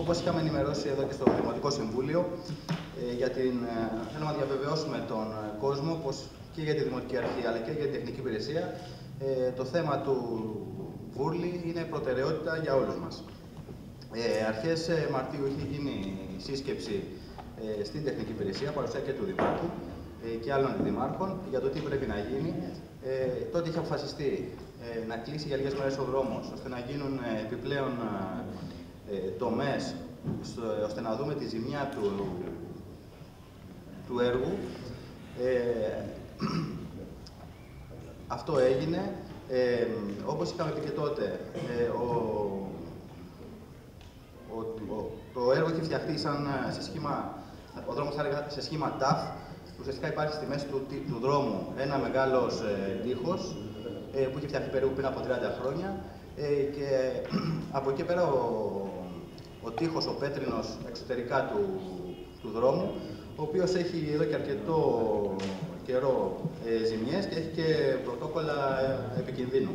Όπως είχαμε ενημερώσει εδώ και στο Δημοτικό Συμβούλιο, θέλουμε να διαβεβαιώσουμε τον κόσμο πως και για τη Δημοτική Αρχή αλλά και για την Τεχνική Υπηρεσία το θέμα του Βούρλη είναι προτεραιότητα για όλους μας. Αρχές Μαρτίου είχε γίνει σύσκεψη στην Τεχνική Υπηρεσία, παρουσία και του Δημάρχου και άλλων αντιδημάρχων για το τι πρέπει να γίνει. Τότε είχε αποφασιστεί να κλείσει για λίγες μέρες ο δρόμος, ώστε να γίνουν επιπλέον τομές, ώστε να δούμε τη ζημιά του έργου. Αυτό έγινε. Όπως είχαμε πει και τότε, το έργο έχει φτιαχτεί ο δρόμος σε σχήμα TAF. Ουσιαστικά υπάρχει στη μέση του δρόμου ένα μεγάλος τείχος που είχε φτιαχτεί περίπου πριν από 30 χρόνια και από εκεί πέρα ο τείχος, ο πέτρινος εξωτερικά του δρόμου, ο οποίος έχει εδώ και αρκετό καιρό ζημιές και έχει και πρωτόκολλα επικινδύνου.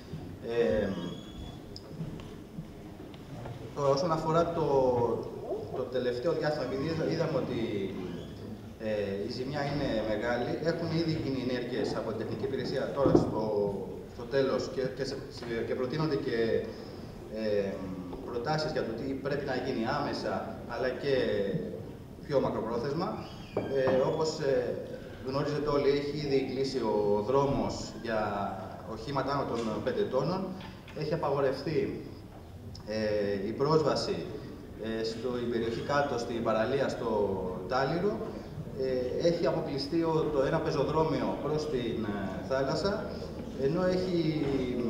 Όσον αφορά το τελευταίο διάστημα, επειδή είδαμε ότι η ζημιά είναι μεγάλη, έχουν ήδη γίνει ενέργειες από την Τεχνική Υπηρεσία τώρα στο τέλος και προτείνονται και προτάσεις για το τι πρέπει να γίνει άμεσα αλλά και πιο μακροπρόθεσμα. Όπως γνωρίζετε όλοι, έχει ήδη κλείσει ο δρόμος για οχήματα άνω των 5 τόνων. Έχει απαγορευτεί η πρόσβαση στην περιοχή κάτω, στην παραλία, στο Τάλιρο. Έχει αποκλειστεί το ένα πεζοδρόμιο προς την θάλασσα, ενώ έχει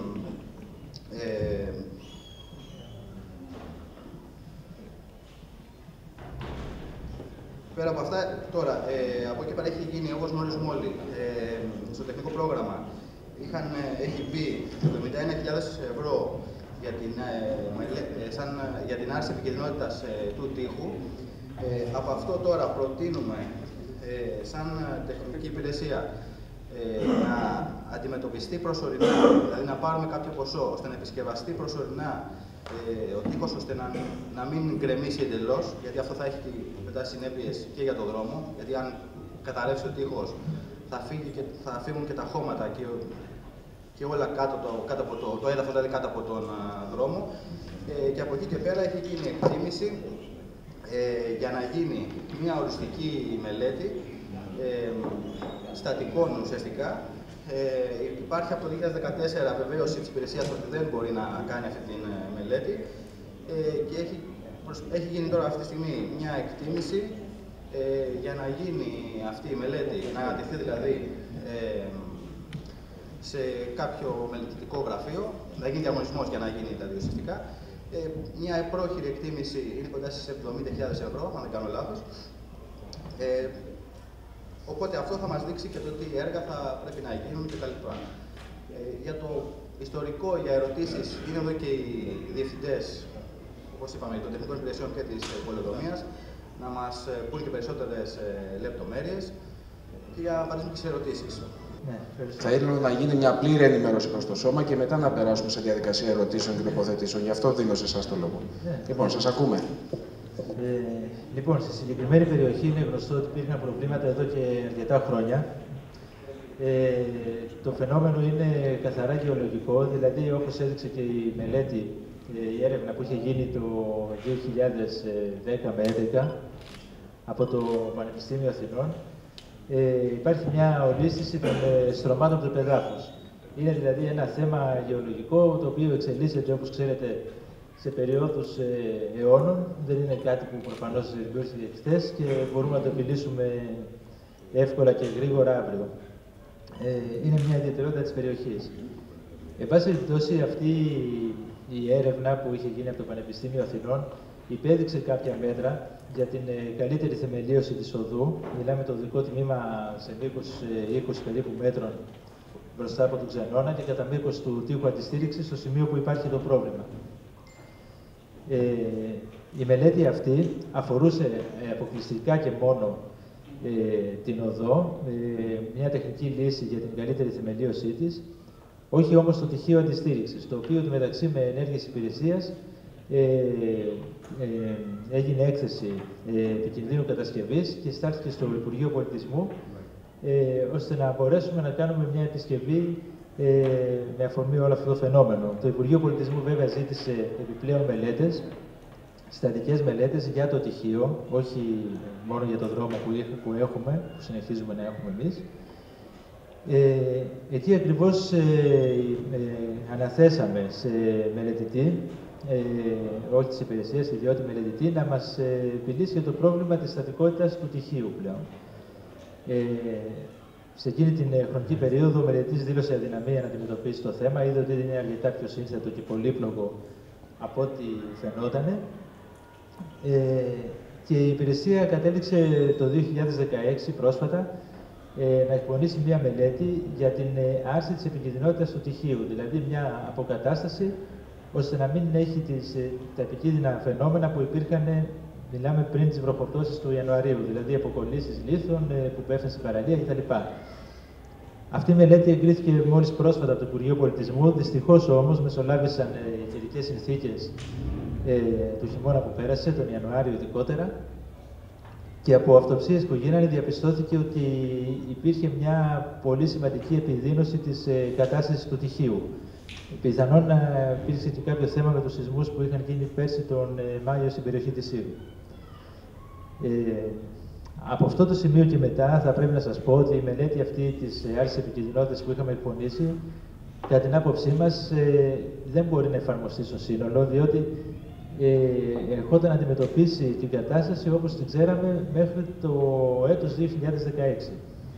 πέρα από αυτά, τώρα, από εκεί πέρα έχει γίνει, όπως γνωρίζουμε όλοι, στο τεχνικό πρόγραμμα έχει μπει 71.000 ευρώ για την άρση επικινδυνότητας του τείχου. Από αυτό τώρα προτείνουμε σαν Τεχνική Υπηρεσία να αντιμετωπιστεί προσωρινά, δηλαδή να πάρουμε κάποιο ποσό ώστε να επισκευαστεί προσωρινά ο τείχος, ώστε να μην γκρεμίσει εντελώς, γιατί αυτό θα έχει μετά συνέπειες και για τον δρόμο, γιατί αν καταρρεύσει ο τείχος θα φύγουν και τα χώματα και όλα κάτω από το έδαφος, δηλαδή κάτω από τον δρόμο. Και από εκεί και πέρα έχει γίνει εκτίμηση για να γίνει μια οριστική μελέτη στατικών ουσιαστικά. Υπάρχει από το 2014 βεβαίωση της υπηρεσίας ότι δεν μπορεί να κάνει αυτή τη μελέτη και έχει γίνει τώρα αυτή τη στιγμή μια εκτίμηση για να γίνει αυτή η μελέτη, να ανατεθεί δηλαδή σε κάποιο μελετητικό γραφείο, να γίνει διαγωνισμός για να γίνει δηλαδή ουσιαστικά. Μια πρόχειρη εκτίμηση είναι κοντά στις 70.000 ευρώ, αν δεν κάνω λάθος. Οπότε αυτό θα μας δείξει και το τι έργα θα πρέπει να γίνουν κτλ. Για το ιστορικό, για ερωτήσεις, είναι εδώ και οι διευθυντές, όπως είπαμε, των τεχνικών υπηρεσιών και της πολεοδομίας, να μας πούν και περισσότερες λεπτομέρειες και για να απαντήσουμε και σε ερωτήσεις. Θα ήθελα να γίνει μια πλήρη ενημέρωση προς το σώμα και μετά να περάσουμε σε διαδικασία ερωτήσεων και τοποθετήσεων. Γι' αυτό δίνω σε εσάς το λόγο. Λοιπόν, σας ακούμε. Λοιπόν, στη συγκεκριμένη περιοχή είναι γνωστό ότι υπήρχαν προβλήματα εδώ και αρκετά χρόνια. Το φαινόμενο είναι καθαρά γεωλογικό, δηλαδή όπως έδειξε και η μελέτη, η έρευνα που είχε γίνει το 2010 με 2011 από το Πανεπιστήμιο Αθηνών, υπάρχει μια ολίσθηση των στρωμάτων του πεδάφους. Είναι δηλαδή ένα θέμα γεωλογικό, το οποίο εξελίσσεται, όπως ξέρετε, σε περιόδους αιώνων. Δεν είναι κάτι που προφανώς δημιούργησε χθες και μπορούμε να το επιλύσουμε εύκολα και γρήγορα αύριο. Είναι μια ιδιαιτερότητα της περιοχής. Εν πάση περιπτώσει, αυτή η έρευνα που είχε γίνει από το Πανεπιστήμιο Αθηνών υπέδειξε κάποια μέτρα για την καλύτερη θεμελίωση της οδού. Μιλάμε το οδικό τμήμα σε μήκος 20 περίπου μέτρων μπροστά από τον Ξενώνα και κατά μήκος του τείχου αντιστήριξης στο σημείο που υπάρχει το πρόβλημα. Η μελέτη αυτή αφορούσε αποκλειστικά και μόνο την οδό, μια τεχνική λύση για την καλύτερη θεμελίωσή της, όχι όμως το τυχείο αντιστήριξης, το οποίο μεταξύ με ενέργειες υπηρεσίας έγινε έκθεση επικινδύνου κατασκευής και στάλθηκε στο Υπουργείο Πολιτισμού, ώστε να μπορέσουμε να κάνουμε μια επισκευή με αφορμή όλο αυτό το φαινόμενο. Το Υπουργείο Πολιτισμού βέβαια ζήτησε επιπλέον μελέτες, στατικές μελέτες για το τυχείο, όχι μόνο για το δρόμο που έχουμε, που συνεχίζουμε να έχουμε εμείς. Εκεί ακριβώς αναθέσαμε σε μελετητή, όχι της υπηρεσίας, ιδιώτη μελετητή, να μας επιλύσει για το πρόβλημα της στατικότητας του τυχείου πλέον. Σε εκείνη την χρονική περίοδο, ο μελετητής δήλωσε αδυναμία να αντιμετωπίσει το θέμα, είδε ότι είναι αρκετά πιο σύνθετο και πολύπλοκο από ό,τι φαινότανε. Και η υπηρεσία κατέληξε το 2016 πρόσφατα να εκπονήσει μια μελέτη για την άρση της επικινδυνότητας του τυχείου, δηλαδή μια αποκατάσταση ώστε να μην έχει τα επικίνδυνα φαινόμενα που υπήρχαν, μιλάμε πριν τις βροχοπτώσεις του Ιανουαρίου, δηλαδή αποκολλήσεις λίθων που πέφτουν στην παραλία κτλ. Αυτή η μελέτη εγκρίθηκε μόλις πρόσφατα από το Υπουργείο Πολιτισμού. Δυστυχώς όμως μεσολάβησαν οι καιρικές συνθήκες του χειμώνα που πέρασε, τον Ιανουάριο ειδικότερα, και από αυτοψίες που γίνανε διαπιστώθηκε ότι υπήρχε μια πολύ σημαντική επιδείνωση της κατάστασης του τυχείου. Πιθανόν να υπήρξε και κάποιο θέμα με τους σεισμούς που είχαν γίνει πέρσι τον Μάιο στην περιοχή της Σύρου. Από αυτό το σημείο και μετά θα πρέπει να σας πω ότι η μελέτη αυτή της άρσης επικινδυνότητας που είχαμε εκπονήσει, κατά την άποψή μας, δεν μπορεί να εφαρμοστεί στο σύνολο, διότι ερχόταν να αντιμετωπίσει την κατάσταση όπως την ξέραμε μέχρι το έτος 2016.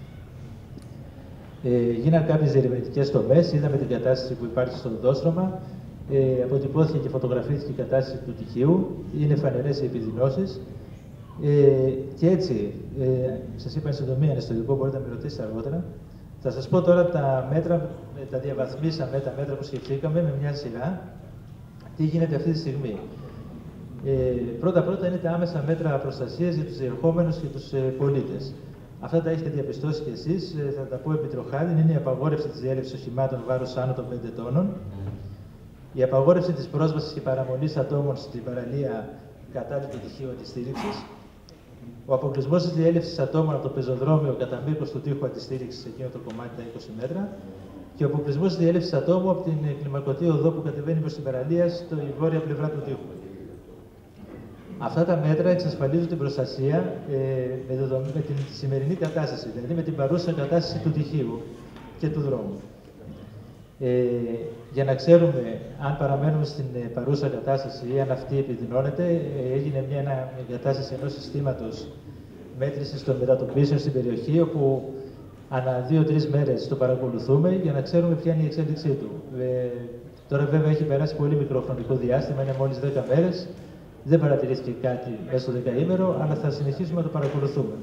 Γίναν κάποιες διερευνητικές τομές, είδαμε την κατάσταση που υπάρχει στο οδόστρωμα, αποτυπώθηκε και φωτογραφήθηκε η κατάσταση του τυχείου, είναι φανερές οι επιδεινώσεις. Και έτσι, σας είπα εν συντομία, είναι στο υλικό, μπορείτε να με ρωτήσετε αργότερα. Θα σας πω τώρα τα μέτρα, τα διαβαθμίσαμε, τα μέτρα που σκεφτήκαμε με μια σειρά. Τι γίνεται αυτή τη στιγμή. Πρώτα-πρώτα είναι τα άμεσα μέτρα προστασίας για τους διερχόμενους και τους πολίτες. Αυτά τα έχετε διαπιστώσει κι εσείς, θα τα πω επιτροχάδιν. Είναι η απαγόρευση της διέλευσης οχημάτων βάρους άνω των 5 τόνων, η απαγόρευση της πρόσβασης και παραμονής ατόμων στην παραλία κατά το τυχείο αντιστήριξης, ο αποκλεισμός της διέλευσης ατόμων από το πεζοδρόμιο κατά μήκος του τοίχου αντιστήριξης, εκείνο το κομμάτι τα 20 μέτρα, και ο αποκλεισμός της διέλευσης ατόμου από την κλιμακωτή οδό που κατεβαίνει προς την παραλία στη βόρεια πλευρά του τοίχου. Αυτά τα μέτρα εξασφαλίζουν την προστασία με την σημερινή κατάσταση, δηλαδή με την παρούσα κατάσταση του τυχείου και του δρόμου. Για να ξέρουμε αν παραμένουμε στην παρούσα κατάσταση ή αν αυτή επιδεινώνεται, έγινε μια κατάσταση ενός συστήματος μέτρησης των μετατοπίσεων στην περιοχή, όπου ανά 2-3 μέρες το παρακολουθούμε για να ξέρουμε ποια είναι η εξέλιξή του. Τώρα βέβαια έχει περάσει πολύ μικρό χρονικό διάστημα, είναι μόλις 10 μέρες. Δεν παρατηρήθηκε κάτι μέσα στο δεκαήμερο, αλλά θα συνεχίσουμε να το παρακολουθούμε.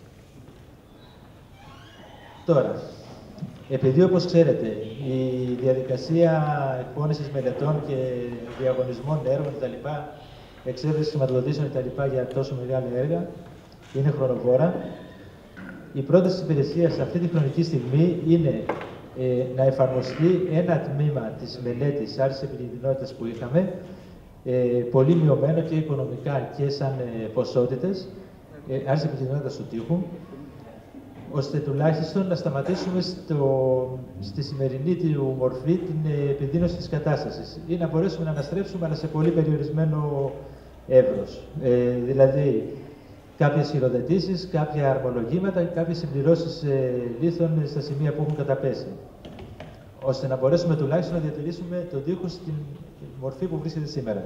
Τώρα, επειδή όπως ξέρετε η διαδικασία εκπόνησης μελετών και διαγωνισμών έργων κτλ., εξέβρεση χρηματοδοτήσεων κτλ. Για τόσο μεγάλα έργα είναι χρονοβόρα, η πρόταση της υπηρεσίας σε αυτή τη χρονική στιγμή είναι να εφαρμοστεί ένα τμήμα της μελέτης άρσης επικινδυνότητας που είχαμε, πολύ μειωμένο και οικονομικά και σαν ποσότητες, άρση επικινδυνότητας του τοίχου, ώστε τουλάχιστον να σταματήσουμε στη σημερινή του μορφή την επιδείνωση της κατάστασης ή να μπορέσουμε να αναστρέψουμε, αλλά σε πολύ περιορισμένο εύρος. Δηλαδή, κάποιες χειροδετήσεις, κάποια αρμολογήματα, κάποιες συμπληρώσεις λίθων στα σημεία που έχουν καταπέσει, ώστε να μπορέσουμε τουλάχιστον να διατηρήσουμε τον τοίχο στην μορφή που βρίσκεται σήμερα.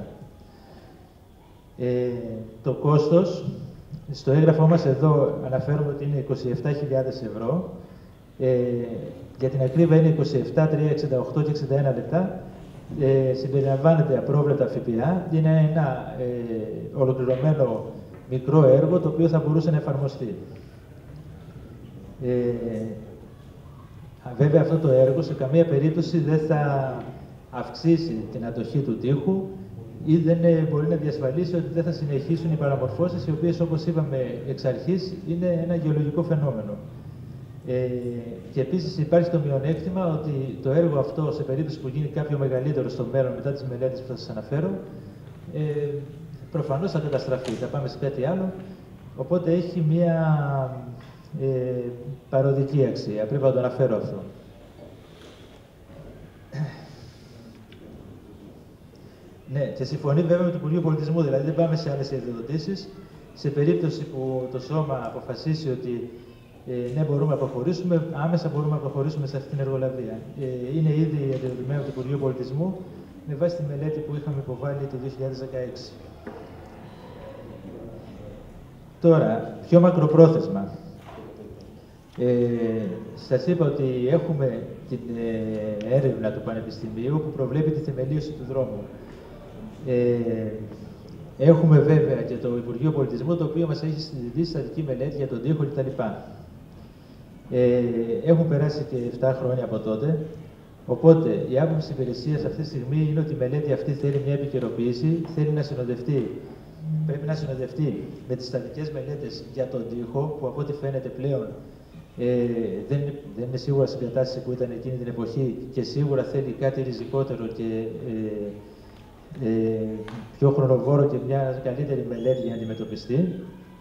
Το κόστος, στο έγγραφό μας εδώ αναφέρουμε ότι είναι 27.000 ευρώ. Για την ακρίβεια είναι 27, 3, 68 και 61 λεπτά. Συμπεριλαμβάνεται απρόβλεπτα ΦΠΑ. Είναι ένα ολοκληρωμένο μικρό έργο το οποίο θα μπορούσε να εφαρμοστεί. Βέβαια αυτό το έργο σε καμία περίπτωση δεν θα αυξήσει την αντοχή του τοίχου ή δεν μπορεί να διασφαλίσει ότι δεν θα συνεχίσουν οι παραμορφώσεις, οι οποίες, όπως είπαμε εξ αρχής, είναι ένα γεωλογικό φαινόμενο. Και επίσης υπάρχει το μειονέκτημα ότι το έργο αυτό, σε περίπτωση που γίνει κάποιο μεγαλύτερο στο μέλλον μετά τις μελέτες που θα σας αναφέρω, προφανώς θα καταστραφεί, θα πάμε σε κάτι άλλο. Οπότε έχει μία παροδική αξία. Πρέπει να το αναφέρω αυτό. Ναι, και συμφωνεί βέβαια με το Υπουργείο Πολιτισμού, δηλαδή δεν πάμε σε άλλες ιδιοδοτήσεις. Σε περίπτωση που το Σώμα αποφασίσει ότι ναι, μπορούμε να προχωρήσουμε, άμεσα μπορούμε να προχωρήσουμε σε αυτή την εργολαβία. Είναι ήδη διαδεδομένο από το Υπουργείο Πολιτισμού με βάση τη μελέτη που είχαμε υποβάλει το 2016. Τώρα, πιο μακροπρόθεσμα. Σας είπα ότι έχουμε την έρευνα του Πανεπιστημίου που προβλέπει τη θεμελίωση του δρόμου. Έχουμε βέβαια και το Υπουργείο Πολιτισμού, το οποίο μας έχει συζητήσει στατική μελέτη για τον τοίχο κτλ. Έχουν περάσει και 7 χρόνια από τότε. Οπότε η άποψη της υπηρεσίας αυτή τη στιγμή είναι ότι η μελέτη αυτή θέλει μια επικαιροποίηση, θέλει να συνοδευτεί. Πρέπει να συνοδευτεί με τις στατικές μελέτες για τον τοίχο, που από ό,τι φαίνεται πλέον δεν είναι σίγουρα στην κατάσταση που ήταν εκείνη την εποχή και σίγουρα θέλει κάτι ριζικότερο και πιο χρονοβόρο και μια καλύτερη μελέτη για να αντιμετωπιστεί.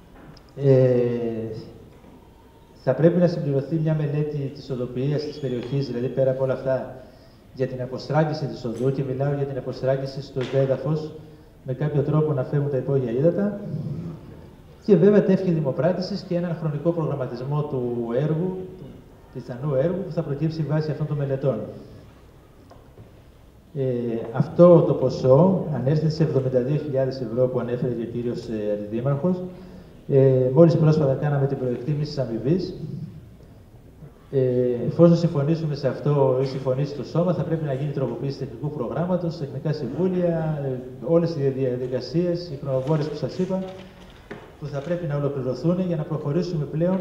Θα πρέπει να συμπληρωθεί μια μελέτη της οδοποιίας της περιοχής, δηλαδή πέρα από όλα αυτά, για την αποστράγγιση της οδού, και μιλάω για την αποστράγγιση στο έδαφος, με κάποιο τρόπο να φεύγουν τα υπόγεια ύδατα, και βέβαια τεύχη δημοπράτησης και έναν χρονικό προγραμματισμό του έργου, του πιθανού έργου, που θα προκύψει βάσει αυτών των μελετών. Αυτό το ποσό ανέρχεται σε 72.000 ευρώ που ανέφερε και ο κύριος Αντιδήμαρχος. Μόλις πρόσφατα κάναμε την προεκτίμηση της αμοιβής. Εφόσον συμφωνήσουμε σε αυτό ή συμφωνήσει το Σώμα, θα πρέπει να γίνει τροποποίηση τεχνικού προγράμματος, τεχνικά συμβούλια, όλες οι διαδικασίες, οι χρονοβόρες που σας είπα, που θα πρέπει να ολοκληρωθούν για να προχωρήσουμε πλέον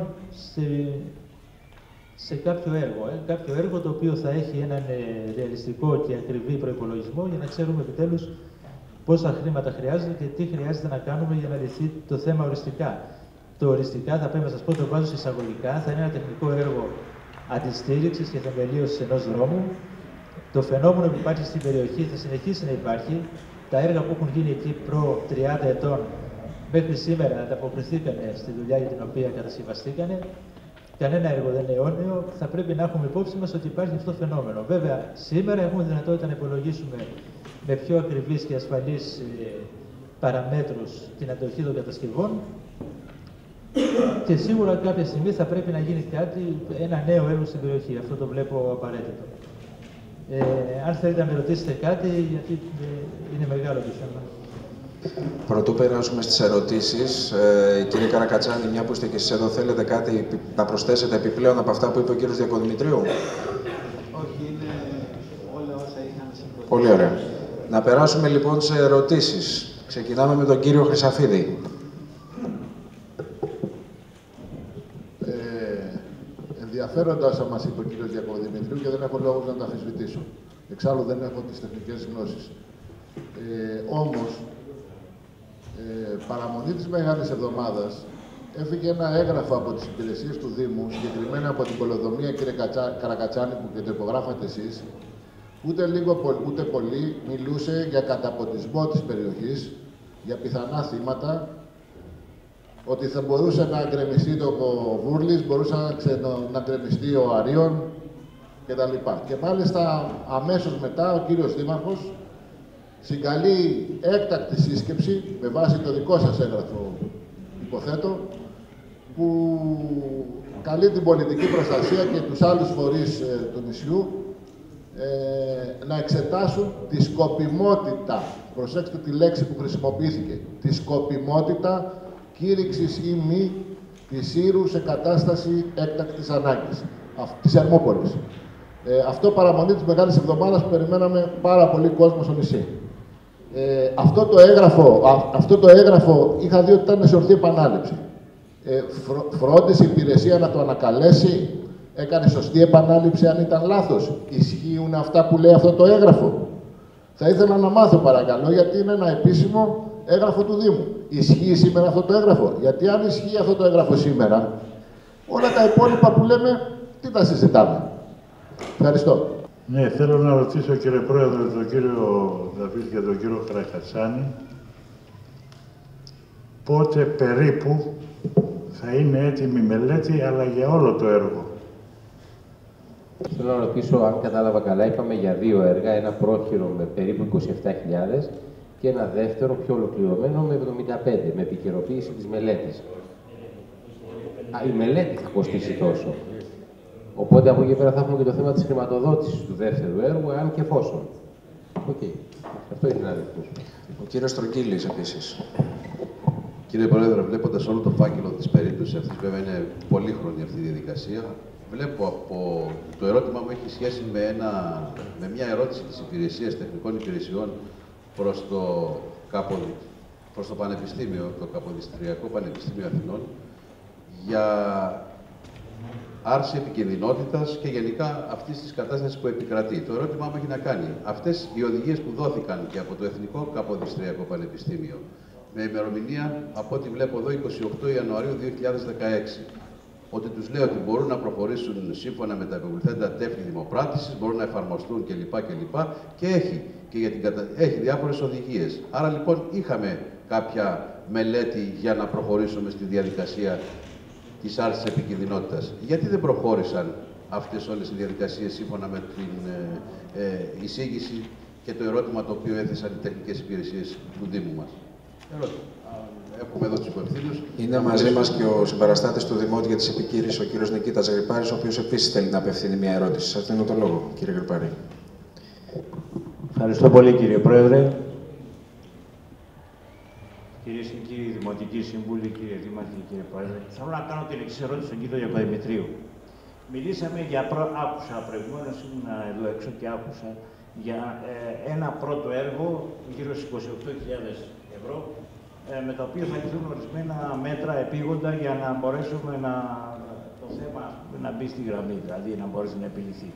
σε κάποιο έργο. Κάποιο έργο το οποίο θα έχει έναν ρεαλιστικό και ακριβή προϋπολογισμό για να ξέρουμε επιτέλους πόσα χρήματα χρειάζεται και τι χρειάζεται να κάνουμε για να λυθεί το θέμα οριστικά. Το οριστικά, θα πρέπει να σας πω, το βάζω σε εισαγωγικά, θα είναι ένα τεχνικό έργο αντιστήριξης και θεμελίωσης ενός δρόμου. Το φαινόμενο που υπάρχει στην περιοχή θα συνεχίσει να υπάρχει. Τα έργα που έχουν γίνει εκεί προ 30 ετών μέχρι σήμερα ανταποκριθήκανε στη δουλειά για την οποία κατασκευαστήκανε. Κανένα έργο δεν είναι αιώνιο. Θα πρέπει να έχουμε υπόψη μας ότι υπάρχει αυτό το φαινόμενο. Βέβαια, σήμερα έχουμε δυνατότητα να υπολογίσουμε με πιο ακριβείς και ασφαλείς παραμέτρους την αντοχή των κατασκευών. Και σίγουρα κάποια στιγμή θα πρέπει να γίνει κάτι, ένα νέο έργο στην περιοχή. Αυτό το βλέπω απαραίτητο. Αν θέλετε να με ρωτήσετε κάτι, γιατί είναι μεγάλο το θέμα. Πρωτού περάσουμε στις ερωτήσεις, κύριε Καρακατσάνη, μια που είστε και εσείς εδώ, θέλετε κάτι να προσθέσετε επιπλέον από αυτά που είπε ο κύριος Διακοδημητρίου? Όχι, είναι όλα όσα είχαν συμφωνήσει. Πολύ ωραία. Να περάσουμε λοιπόν σε ερωτήσεις. Ξεκινάμε με τον κύριο Χρυσαφίδη. Ενδιαφέροντα όσα μας είπε ο κύριος Διακοδημητρίου και δεν έχω λόγους να τα αμφισβητήσω. Εξάλλου δεν έχω τις τεχνικές γνώσεις. Όμως, παραμονή της Μεγάλης Εβδομάδας έφυγε ένα έγγραφο από τις υπηρεσίες του Δήμου, συγκεκριμένα από την Πολεοδομία, κύριε Καρακατσάνη, που και το υπογράφατε εσείς, ούτε λίγο ούτε πολύ μιλούσε για καταποντισμό της περιοχής, για πιθανά θύματα, ότι θα μπορούσε να γκρεμιστεί το Βούρλης, μπορούσε να γκρεμιστεί ο Αρίων κτλ. Και μάλιστα αμέσως μετά ο κύριος Δήμαρχος συγκαλεί έκτακτη σύσκεψη, με βάση το δικό σας έγγραφο, υποθέτω, που καλεί την πολιτική προστασία και τους άλλους φορείς του νησιού να εξετάσουν τη σκοπιμότητα, προσέξτε τη λέξη που χρησιμοποιήθηκε, τη σκοπιμότητα κήρυξης ή μη της Ήρου σε κατάσταση έκτακτης ανάγκης, της Ερμούπολης. Αυτό παραμονή της Μεγάλης Εβδομάδας που περιμέναμε πάρα πολύ κόσμο στο νησί. Αυτό το έγγραφο είχα δει ότι ήταν σε ορθή επανάληψη. Φρόντισε η υπηρεσία να το ανακαλέσει, έκανε σωστή επανάληψη αν ήταν λάθος. Ισχύουν αυτά που λέει αυτό το έγγραφο? Θα ήθελα να μάθω παρακαλώ, γιατί είναι ένα επίσημο έγγραφο του Δήμου. Ισχύει σήμερα αυτό το έγγραφο? Γιατί αν ισχύει αυτό το έγγραφο σήμερα, όλα τα υπόλοιπα που λέμε, τι τα συζητάμε? Ευχαριστώ. Ναι, θέλω να ρωτήσω, κύριε Πρόεδρε, τον κύριο Δαβίδ και τον κύριο Καρακατσάνη, πότε περίπου θα είναι έτοιμη η μελέτη, αλλά για όλο το έργο? Θέλω να ρωτήσω, αν κατάλαβα καλά, είπαμε για 2 έργα, ένα πρόχειρο με περίπου 27.000 και ένα δεύτερο πιο ολοκληρωμένο με 75, με επικαιροποίηση της μελέτης. Η μελέτη θα κοστίσει τόσο. Οπότε από εκεί πέρα θα έχουμε και το θέμα της χρηματοδότησης του δεύτερου έργου, αν και εφόσον. Αυτό ήθελα να ρωτήσω. Ο κύριος Στρογγύλης επίσης. Κύριε Πρόεδρε, βλέποντας όλο το φάκελο της περίπτωσης αυτής, βέβαια είναι πολύχρονη αυτή η διαδικασία. Βλέπω από το ερώτημα μου έχει σχέση με μια ερώτηση της υπηρεσίας τεχνικών υπηρεσιών προς το Πανεπιστήμιο, το Καποδιστριακό Πανεπιστήμιο Αθηνών, για άρση επικινδυνότητας και γενικά αυτής της κατάστασης που επικρατεί. Το ερώτημά μου έχει να κάνει. Αυτές οι οδηγίες που δόθηκαν και από το Εθνικό Καποδιστριακό Πανεπιστήμιο, με ημερομηνία, από ό,τι βλέπω εδώ, 28 Ιανουαρίου 2016, ότι τους λέει ότι μπορούν να προχωρήσουν σύμφωνα με τα επιβληθέντα τεύχη δημοπράτησης, μπορούν να εφαρμοστούν κλπ. Και έχει διάφορες οδηγίες. Άρα λοιπόν είχαμε κάποια μελέτη για να προχωρήσουμε στη διαδικασία της άρσης επικινδυνότητας. Γιατί δεν προχώρησαν αυτές όλες οι διαδικασίες σύμφωνα με την εισήγηση και το ερώτημα το οποίο έθεσαν οι τεχνικές υπηρεσίες του Δήμου μας? Έχουμε εδώ τους υπευθύνους. Είναι μαζί μας και ο συμπαραστάτης του Δημότη για τις επικύρεις, ο κύριος Νικήτας Γρυπάρης, ο οποίος επίσης θέλει να απευθύνει μια ερώτηση. Σας δίνω το λόγο, κύριε Γρυπάρη. Ευχαριστώ πολύ, κύριε Πρόεδρε. Κυρίες και κύριοι Δημοτικοί Σύμβουλοι, κύριε Δήμαρχε, κύριε Πρόεδρε, θέλω να κάνω την εξής ερώτηση στον κύριο Διακοδημητρίου. Μιλήσαμε για άκουσα προηγουμένως, ήμουν εδώ έξω και άκουσα για ένα πρώτο έργο γύρω στις 28.000 ευρώ, με το οποίο θα ληφθούν ορισμένα μέτρα επίγοντα για να μπορέσουμε το θέμα να μπει στη γραμμή, δηλαδή να μπορέσει να επιληθεί.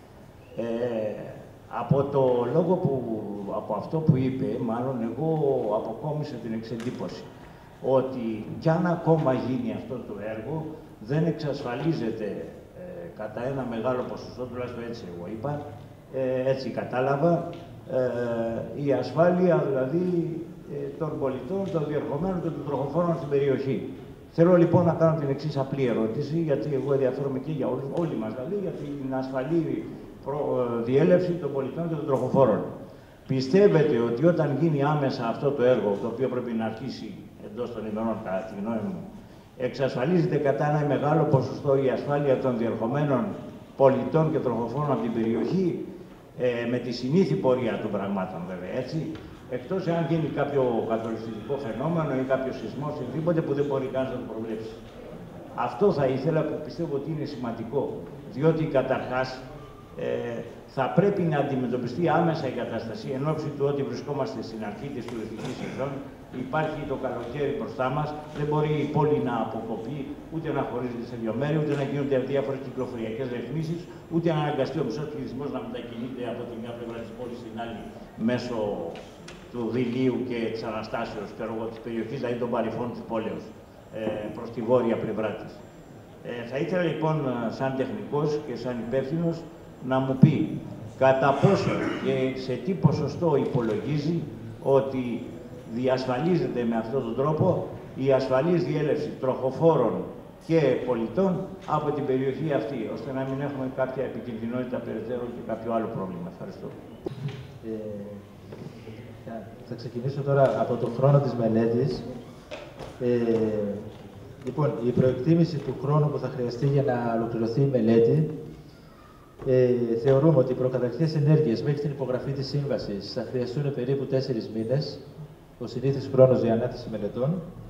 Από αυτό που είπε, μάλλον εγώ αποκόμισα την εξεντύπωση ότι κι αν ακόμα γίνει αυτό το έργο, δεν εξασφαλίζεται κατά ένα μεγάλο ποσοστό, τουλάχιστον έτσι εγώ είπα, έτσι κατάλαβα, η ασφάλεια δηλαδή των πολιτών, των διερχομένων και των τροχοφόρων στην περιοχή. Θέλω λοιπόν να κάνω την εξής απλή ερώτηση, γιατί εγώ ενδιαφέρομαι και για όλοι μας δηλαδή, για την ασφαλή διέλευση των πολιτών και των τροχοφόρων. Πιστεύετε ότι όταν γίνει άμεσα αυτό το έργο, το οποίο πρέπει να αρχίσει εντός των ημερών, κατά τη γνώμη μου, εξασφαλίζεται κατά ένα μεγάλο ποσοστό η ασφάλεια των διερχομένων πολιτών και τροχοφόρων από την περιοχή, με τη συνήθη πορεία των πραγμάτων βέβαια, έτσι, εκτός εάν γίνει κάποιο καθοριστικό φαινόμενο ή κάποιο σεισμός ή οτιδήποτε που δεν μπορεί κανείς να το προβλέψει. Αυτό θα ήθελα, που πιστεύω ότι είναι σημαντικό, διότι καταρχάς θα πρέπει να αντιμετωπιστεί άμεσα η κατάσταση εν ώψη του ότι βρισκόμαστε στην αρχή της τουριστικής σεζόν. Υπάρχει το καλοκαίρι μπροστά μας, δεν μπορεί η πόλη να αποκοπεί, ούτε να χωρίζεται σε δύο μέρη, ούτε να γίνονται διάφορες κυκλοφοριακές ρυθμίσεις, ούτε να αναγκαστεί ο μισός πληθυσμός να μετακινείται από τη μια πλευρά της πόλης στην άλλη μέσω του Δηλίου και της Αναστάσεως, της περιοχής, δηλαδή των παρυφών της πόλεως, προς τη βόρεια πλευρά της. Θα ήθελα λοιπόν, σαν τεχνικός και σαν υπεύθυνος, να μου πει κατά πόσο και σε τι ποσοστό υπολογίζει ότι διασφαλίζεται με αυτόν τον τρόπο η ασφαλής διέλευση τροχοφόρων και πολιτών από την περιοχή αυτή, ώστε να μην έχουμε κάποια επικινδυνότητα περαιτέρω και κάποιο άλλο πρόβλημα. Ευχαριστώ. Θα ξεκινήσω τώρα από τον χρόνο της μελέτης. Λοιπόν, η προεκτίμηση του χρόνου που θα χρειαστεί για να ολοκληρωθεί η μελέτη, θεωρούμε ότι οι προκαταρκτικές ενέργειες μέχρι την υπογραφή της σύμβασης θα χρειαστούν περίπου 4 μήνες, ο συνήθις χρόνος για ανάθεση μελετών.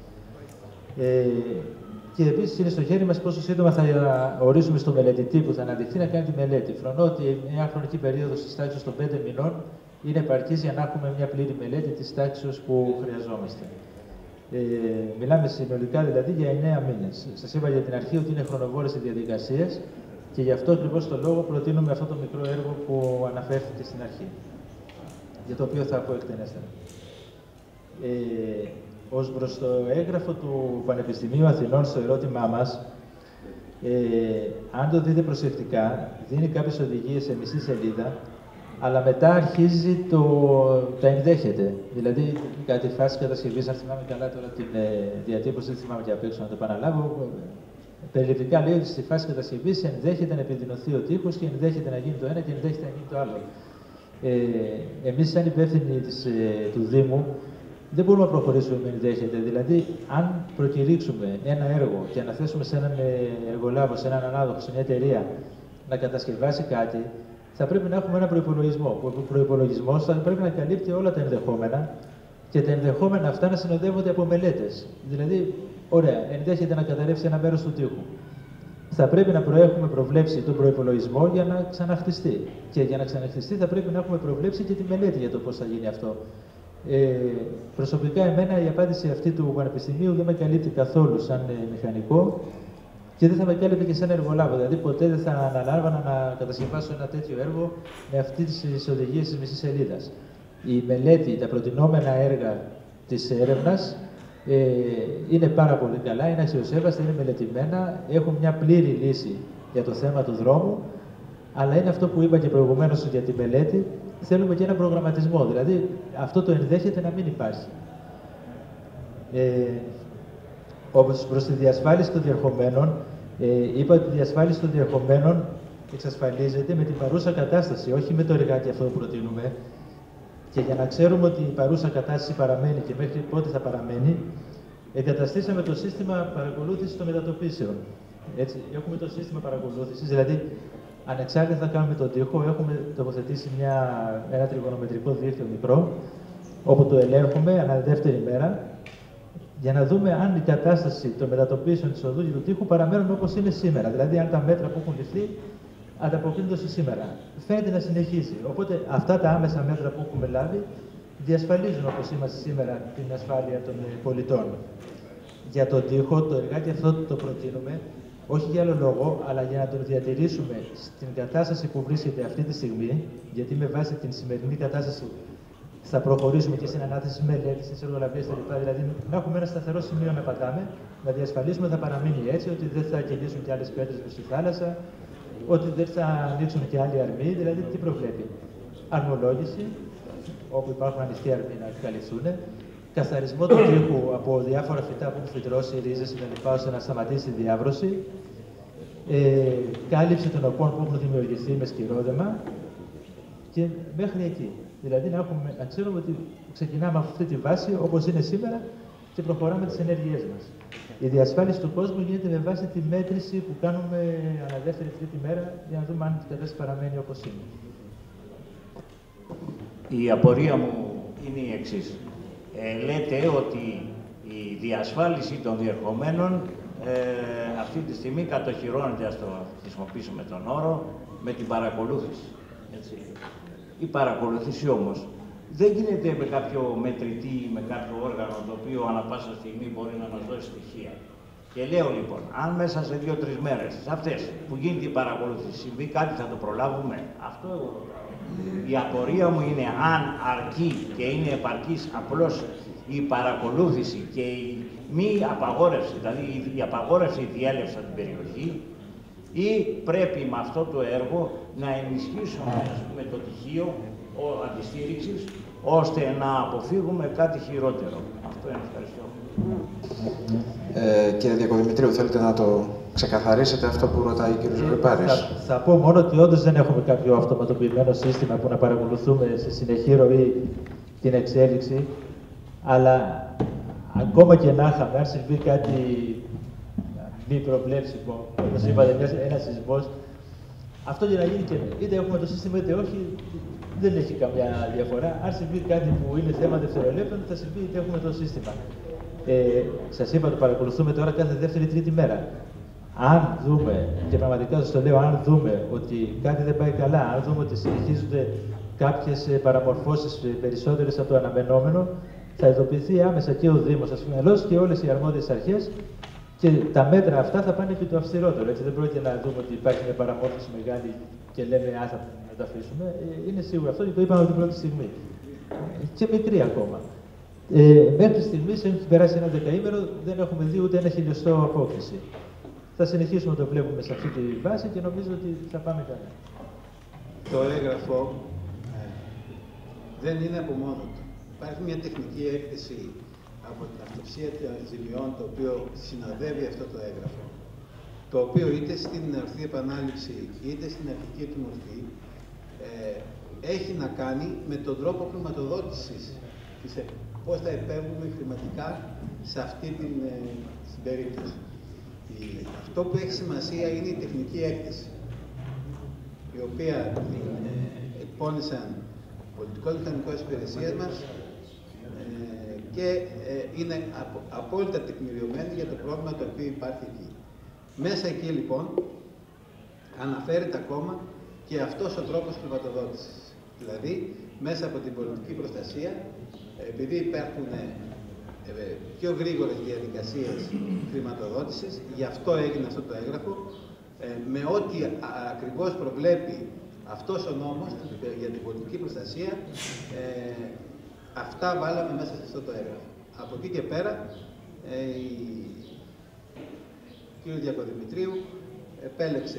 Και επίσης είναι στο χέρι μας πόσο σύντομα θα ορίσουμε στο μελετητή που θα αναδειχθεί να κάνει τη μελέτη. Φρονώ ότι μια χρονική περίοδος της τάξης των 5 μηνών είναι επαρκής για να έχουμε μια πλήρη μελέτη της τάξης που χρειαζόμαστε. Μιλάμε συνολικά δηλαδή για 9 μήνες. Σας είπα για την αρχή ότι είναι χρονοβόρες οι διαδικασίες και γι' αυτό ακριβώς το λόγο προτείνουμε αυτό το μικρό έργο που αναφέρθηκε στην αρχή, για το οποίο θα πω εκτενέστερα. Ως προς το έγγραφο του Πανεπιστημίου Αθηνών στο ερώτημά μας, αν το δείτε προσεκτικά, δίνει κάποιες οδηγίες σε μισή σελίδα αλλά μετά αρχίζει τα ενδέχεται. Δηλαδή, κατά τη φάση κατασκευής, αν θυμάμαι καλά τώρα την διατύπωση, δεν θυμάμαι και απ' έξω να το επαναλάβω, περιληπτικά λέει ότι στη φάση κατασκευής ενδέχεται να επιδεινωθεί ο τείχος και ενδέχεται να γίνει το ένα και ενδέχεται να γίνει το άλλο. Εμείς, σαν υπεύθυνοι του Δήμου, δεν μπορούμε να προχωρήσουμε με ενδέχεται. Δηλαδή, αν προκηρύξουμε ένα έργο και αναθέσουμε σε έναν εργολάβο, σε έναν ανάδοχο, σε μια εταιρεία να κατασκευάσει κάτι, θα πρέπει να έχουμε ένα προϋπολογισμό. Ο προϋπολογισμός θα πρέπει να καλύπτει όλα τα ενδεχόμενα και τα ενδεχόμενα αυτά να συνοδεύονται από μελέτες. Δηλαδή, ωραία, ενδέχεται να καταρρεύσει ένα μέρος του τείχου. Θα πρέπει να έχουμε προβλέψει τον προϋπολογισμό για να ξαναχτιστεί. Και για να ξαναχτιστεί θα πρέπει να έχουμε προβλέψει και τη μελέτη για το πώς θα γίνει αυτό. Προσωπικά, εμένα η απάντηση αυτή του Πανεπιστημίου δεν με καλύπτει καθόλου σαν μηχανικό και δεν θα με κάλυπτε και σαν εργολάβο. Δηλαδή, ποτέ δεν θα αναλάμβανα να κατασκευάσω ένα τέτοιο έργο με αυτή τις οδηγίες της μισής σελίδας. Η μελέτη, τα προτινόμενα έργα της έρευνας είναι πάρα πολύ καλά, είναι αξιοσέβαστα, είναι μελετημένα, έχουν μια πλήρη λύση για το θέμα του δρόμου, αλλά είναι αυτό που είπα και προηγουμένως για τη μελέτη, θέλουμε και ένα προγραμματισμό, δηλαδή αυτό το ενδέχεται να μην υπάρχει. Όπως προς τη διασφάλιση των διερχομένων, είπα ότι η διασφάλιση των διερχομένων εξασφαλίζεται με την παρούσα κατάσταση, όχι με το εργάκι αυτό που προτείνουμε. Και για να ξέρουμε ότι η παρούσα κατάσταση παραμένει και μέχρι πότε θα παραμένει, εγκαταστήσαμε το σύστημα παρακολούθησης των μετατοπίσεων. Έτσι, έχουμε το σύστημα παρακολούθησης, δηλαδή ανεξάρτητα θα κάνουμε τον τοίχο, έχουμε τοποθετήσει ένα τριγωνομετρικό δίκτυο μικρό, όπου το ελέγχουμε ανά δεύτερη μέρα, για να δούμε αν η κατάσταση των μετατοπίσεων της οδού και του τοίχου παραμένουν όπως είναι σήμερα. Δηλαδή, αν τα μέτρα που έχουν ληφθεί ανταποκρίνονται σε σήμερα. Φαίνεται να συνεχίσει. Οπότε αυτά τα άμεσα μέτρα που έχουμε λάβει διασφαλίζουν, όπως είμαστε σήμερα, την ασφάλεια των πολιτών. Για τον τοίχο, το εργάκι αυτό το προτείνουμε, όχι για άλλο λόγο, αλλά για να τον διατηρήσουμε στην κατάσταση που βρίσκεται αυτή τη στιγμή, γιατί με βάση την σημερινή κατάσταση θα προχωρήσουμε και στην ανάθεση μελέτης, της εργολαβίας κλπ. Δηλαδή, να έχουμε ένα σταθερό σημείο να πατάμε, να διασφαλίσουμε ότι θα παραμείνει έτσι, ότι δεν θα κυλήσουν και άλλες πέτρες προς τη θάλασσα, ότι δεν θα ανοίξουν και άλλοι αρμοί. Δηλαδή, τι προβλέπει? Αρμολόγηση, όπου υπάρχουν ανοιχτοί αρμοί να καλυφθούν, καθαρισμό του τείχου από διάφορα φυτά που έχουν φυτρώσει, ρίζες κλπ. Ώστε να σταματήσει η διάβρωση, κάλυψη των οπών που έχουν δημιουργηθεί με σκυρόδεμα και μέχρι εκεί. Δηλαδή, να ξέρουμε ότι ξεκινάμε από αυτή τη βάση όπως είναι σήμερα και προχωράμε τις ενέργειές μας. Η διασφάλιση του κόσμου γίνεται με βάση τη μέτρηση που κάνουμε ανά δεύτερη-τρίτη μέρα για να δούμε αν η κατάσταση παραμένει όπως είναι. Η απορία μου είναι η εξής. Λέτε ότι η διασφάλιση των διερχομένων αυτή τη στιγμή κατοχυρώνεται, ας το χρησιμοποιήσουμε τον όρο, με την παρακολούθηση. Έτσι. Η παρακολούθηση όμως δεν γίνεται με κάποιο μετρητή ή με κάποιο όργανο το οποίο ανά πάσα στιγμή μπορεί να μας δώσει στοιχεία. Και λέω λοιπόν, αν μέσα σε 2-3 μέρες, σε αυτές που γίνεται η παρακολούθηση, συμβεί κάτι, θα το προλάβουμε. Αυτό εγώ ρωτάω. Η απορία μου είναι αν αρκεί και είναι επαρκής απλώς η παρακολούθηση και η μη απαγόρευση, δηλαδή η απαγόρευση διέλευση από την περιοχή, ή πρέπει με αυτό το έργο να ενισχύσουμε το τυχείο αντιστήριξης, ώστε να αποφύγουμε κάτι χειρότερο. Αυτό είναι. Ευχαριστώ. Κύριε Διακοδημητρίου, θέλετε να το ξεκαθαρίσετε αυτό που ρωτάει ο κύριος Γρυπάρης? Θα πω μόνο ότι όντως δεν έχουμε κάποιο αυτοματοποιημένο σύστημα που να παρακολουθούμε σε συνεχή ροή την εξέλιξη, αλλά ακόμα και να είχαμε, αν συμβεί κάτι μη προβλέψιμο, όπως είπατε, ένας σεισμός, αυτό για να γίνει και είτε έχουμε το σύστημα είτε όχι, δεν έχει καμιά διαφορά. Αν συμβεί κάτι που είναι θέμα δευτερολέπτων, θα συμβεί είτε έχουμε το σύστημα. Σας είπα, το παρακολουθούμε τώρα κάθε δεύτερη-τρίτη μέρα. Αν δούμε, και πραγματικά σας το λέω, αν δούμε ότι κάτι δεν πάει καλά, αν δούμε ότι συνεχίζονται κάποιες παραμορφώσεις περισσότερες από το αναμενόμενο, θα ειδοποιηθεί άμεσα και ο Δήμος ασφαλώς και όλες οι αρμόδιες αρχές και τα μέτρα αυτά θα πάνε επί το αυστηρότερο. Έτσι, δεν πρόκειται να δούμε ότι υπάρχει μια παραμόρφωση μεγάλη και λέμε θα το αφήσουμε. Είναι σίγουρο αυτό και το είπαμε από την πρώτη στιγμή. Και μικρή ακόμα. Μέχρι στιγμής έχει περάσει ένα δεκαήμερο, δεν έχουμε δει ούτε ένα χιλιοστό απόκριση. Θα συνεχίσουμε να το βλέπουμε σε αυτή τη βάση και νομίζω ότι θα πάμε καλά. Το έγγραφο δεν είναι από μόνο του. Υπάρχει μια τεχνική έκθεση από την Αυτοψία των Ζημιών, το οποίο συνοδεύει αυτό το έγγραφο, το οποίο είτε στην ορθή επανάληψη είτε στην αρχική του μορφή έχει να κάνει με τον τρόπο χρηματοδότησης, πώς θα επέμβουμε χρηματικά σε αυτή την περίπτωση. Αυτό που έχει σημασία είναι η τεχνική έκθεση, η οποία εκπώνησαν πολιτικό μηχανικός υπηρεσίας μας και είναι απόλυτα τεκμηριωμένη για το πρόβλημα το οποίο υπάρχει εκεί. Μέσα εκεί λοιπόν αναφέρεται ακόμα και αυτός ο τρόπος χρηματοδότησης. Δηλαδή, μέσα από την πολιτική προστασία, επειδή υπάρχουν πιο γρήγορες διαδικασίες χρηματοδότησης, γι' αυτό έγινε αυτό το έγγραφο, με ό,τι ακριβώς προβλέπει αυτός ο νόμος για την πολιτική προστασία, αυτά βάλαμε μέσα σε αυτό το έγγραφο. Από εκεί και πέρα, ο κ. Διακοδημητρίου επέλεξε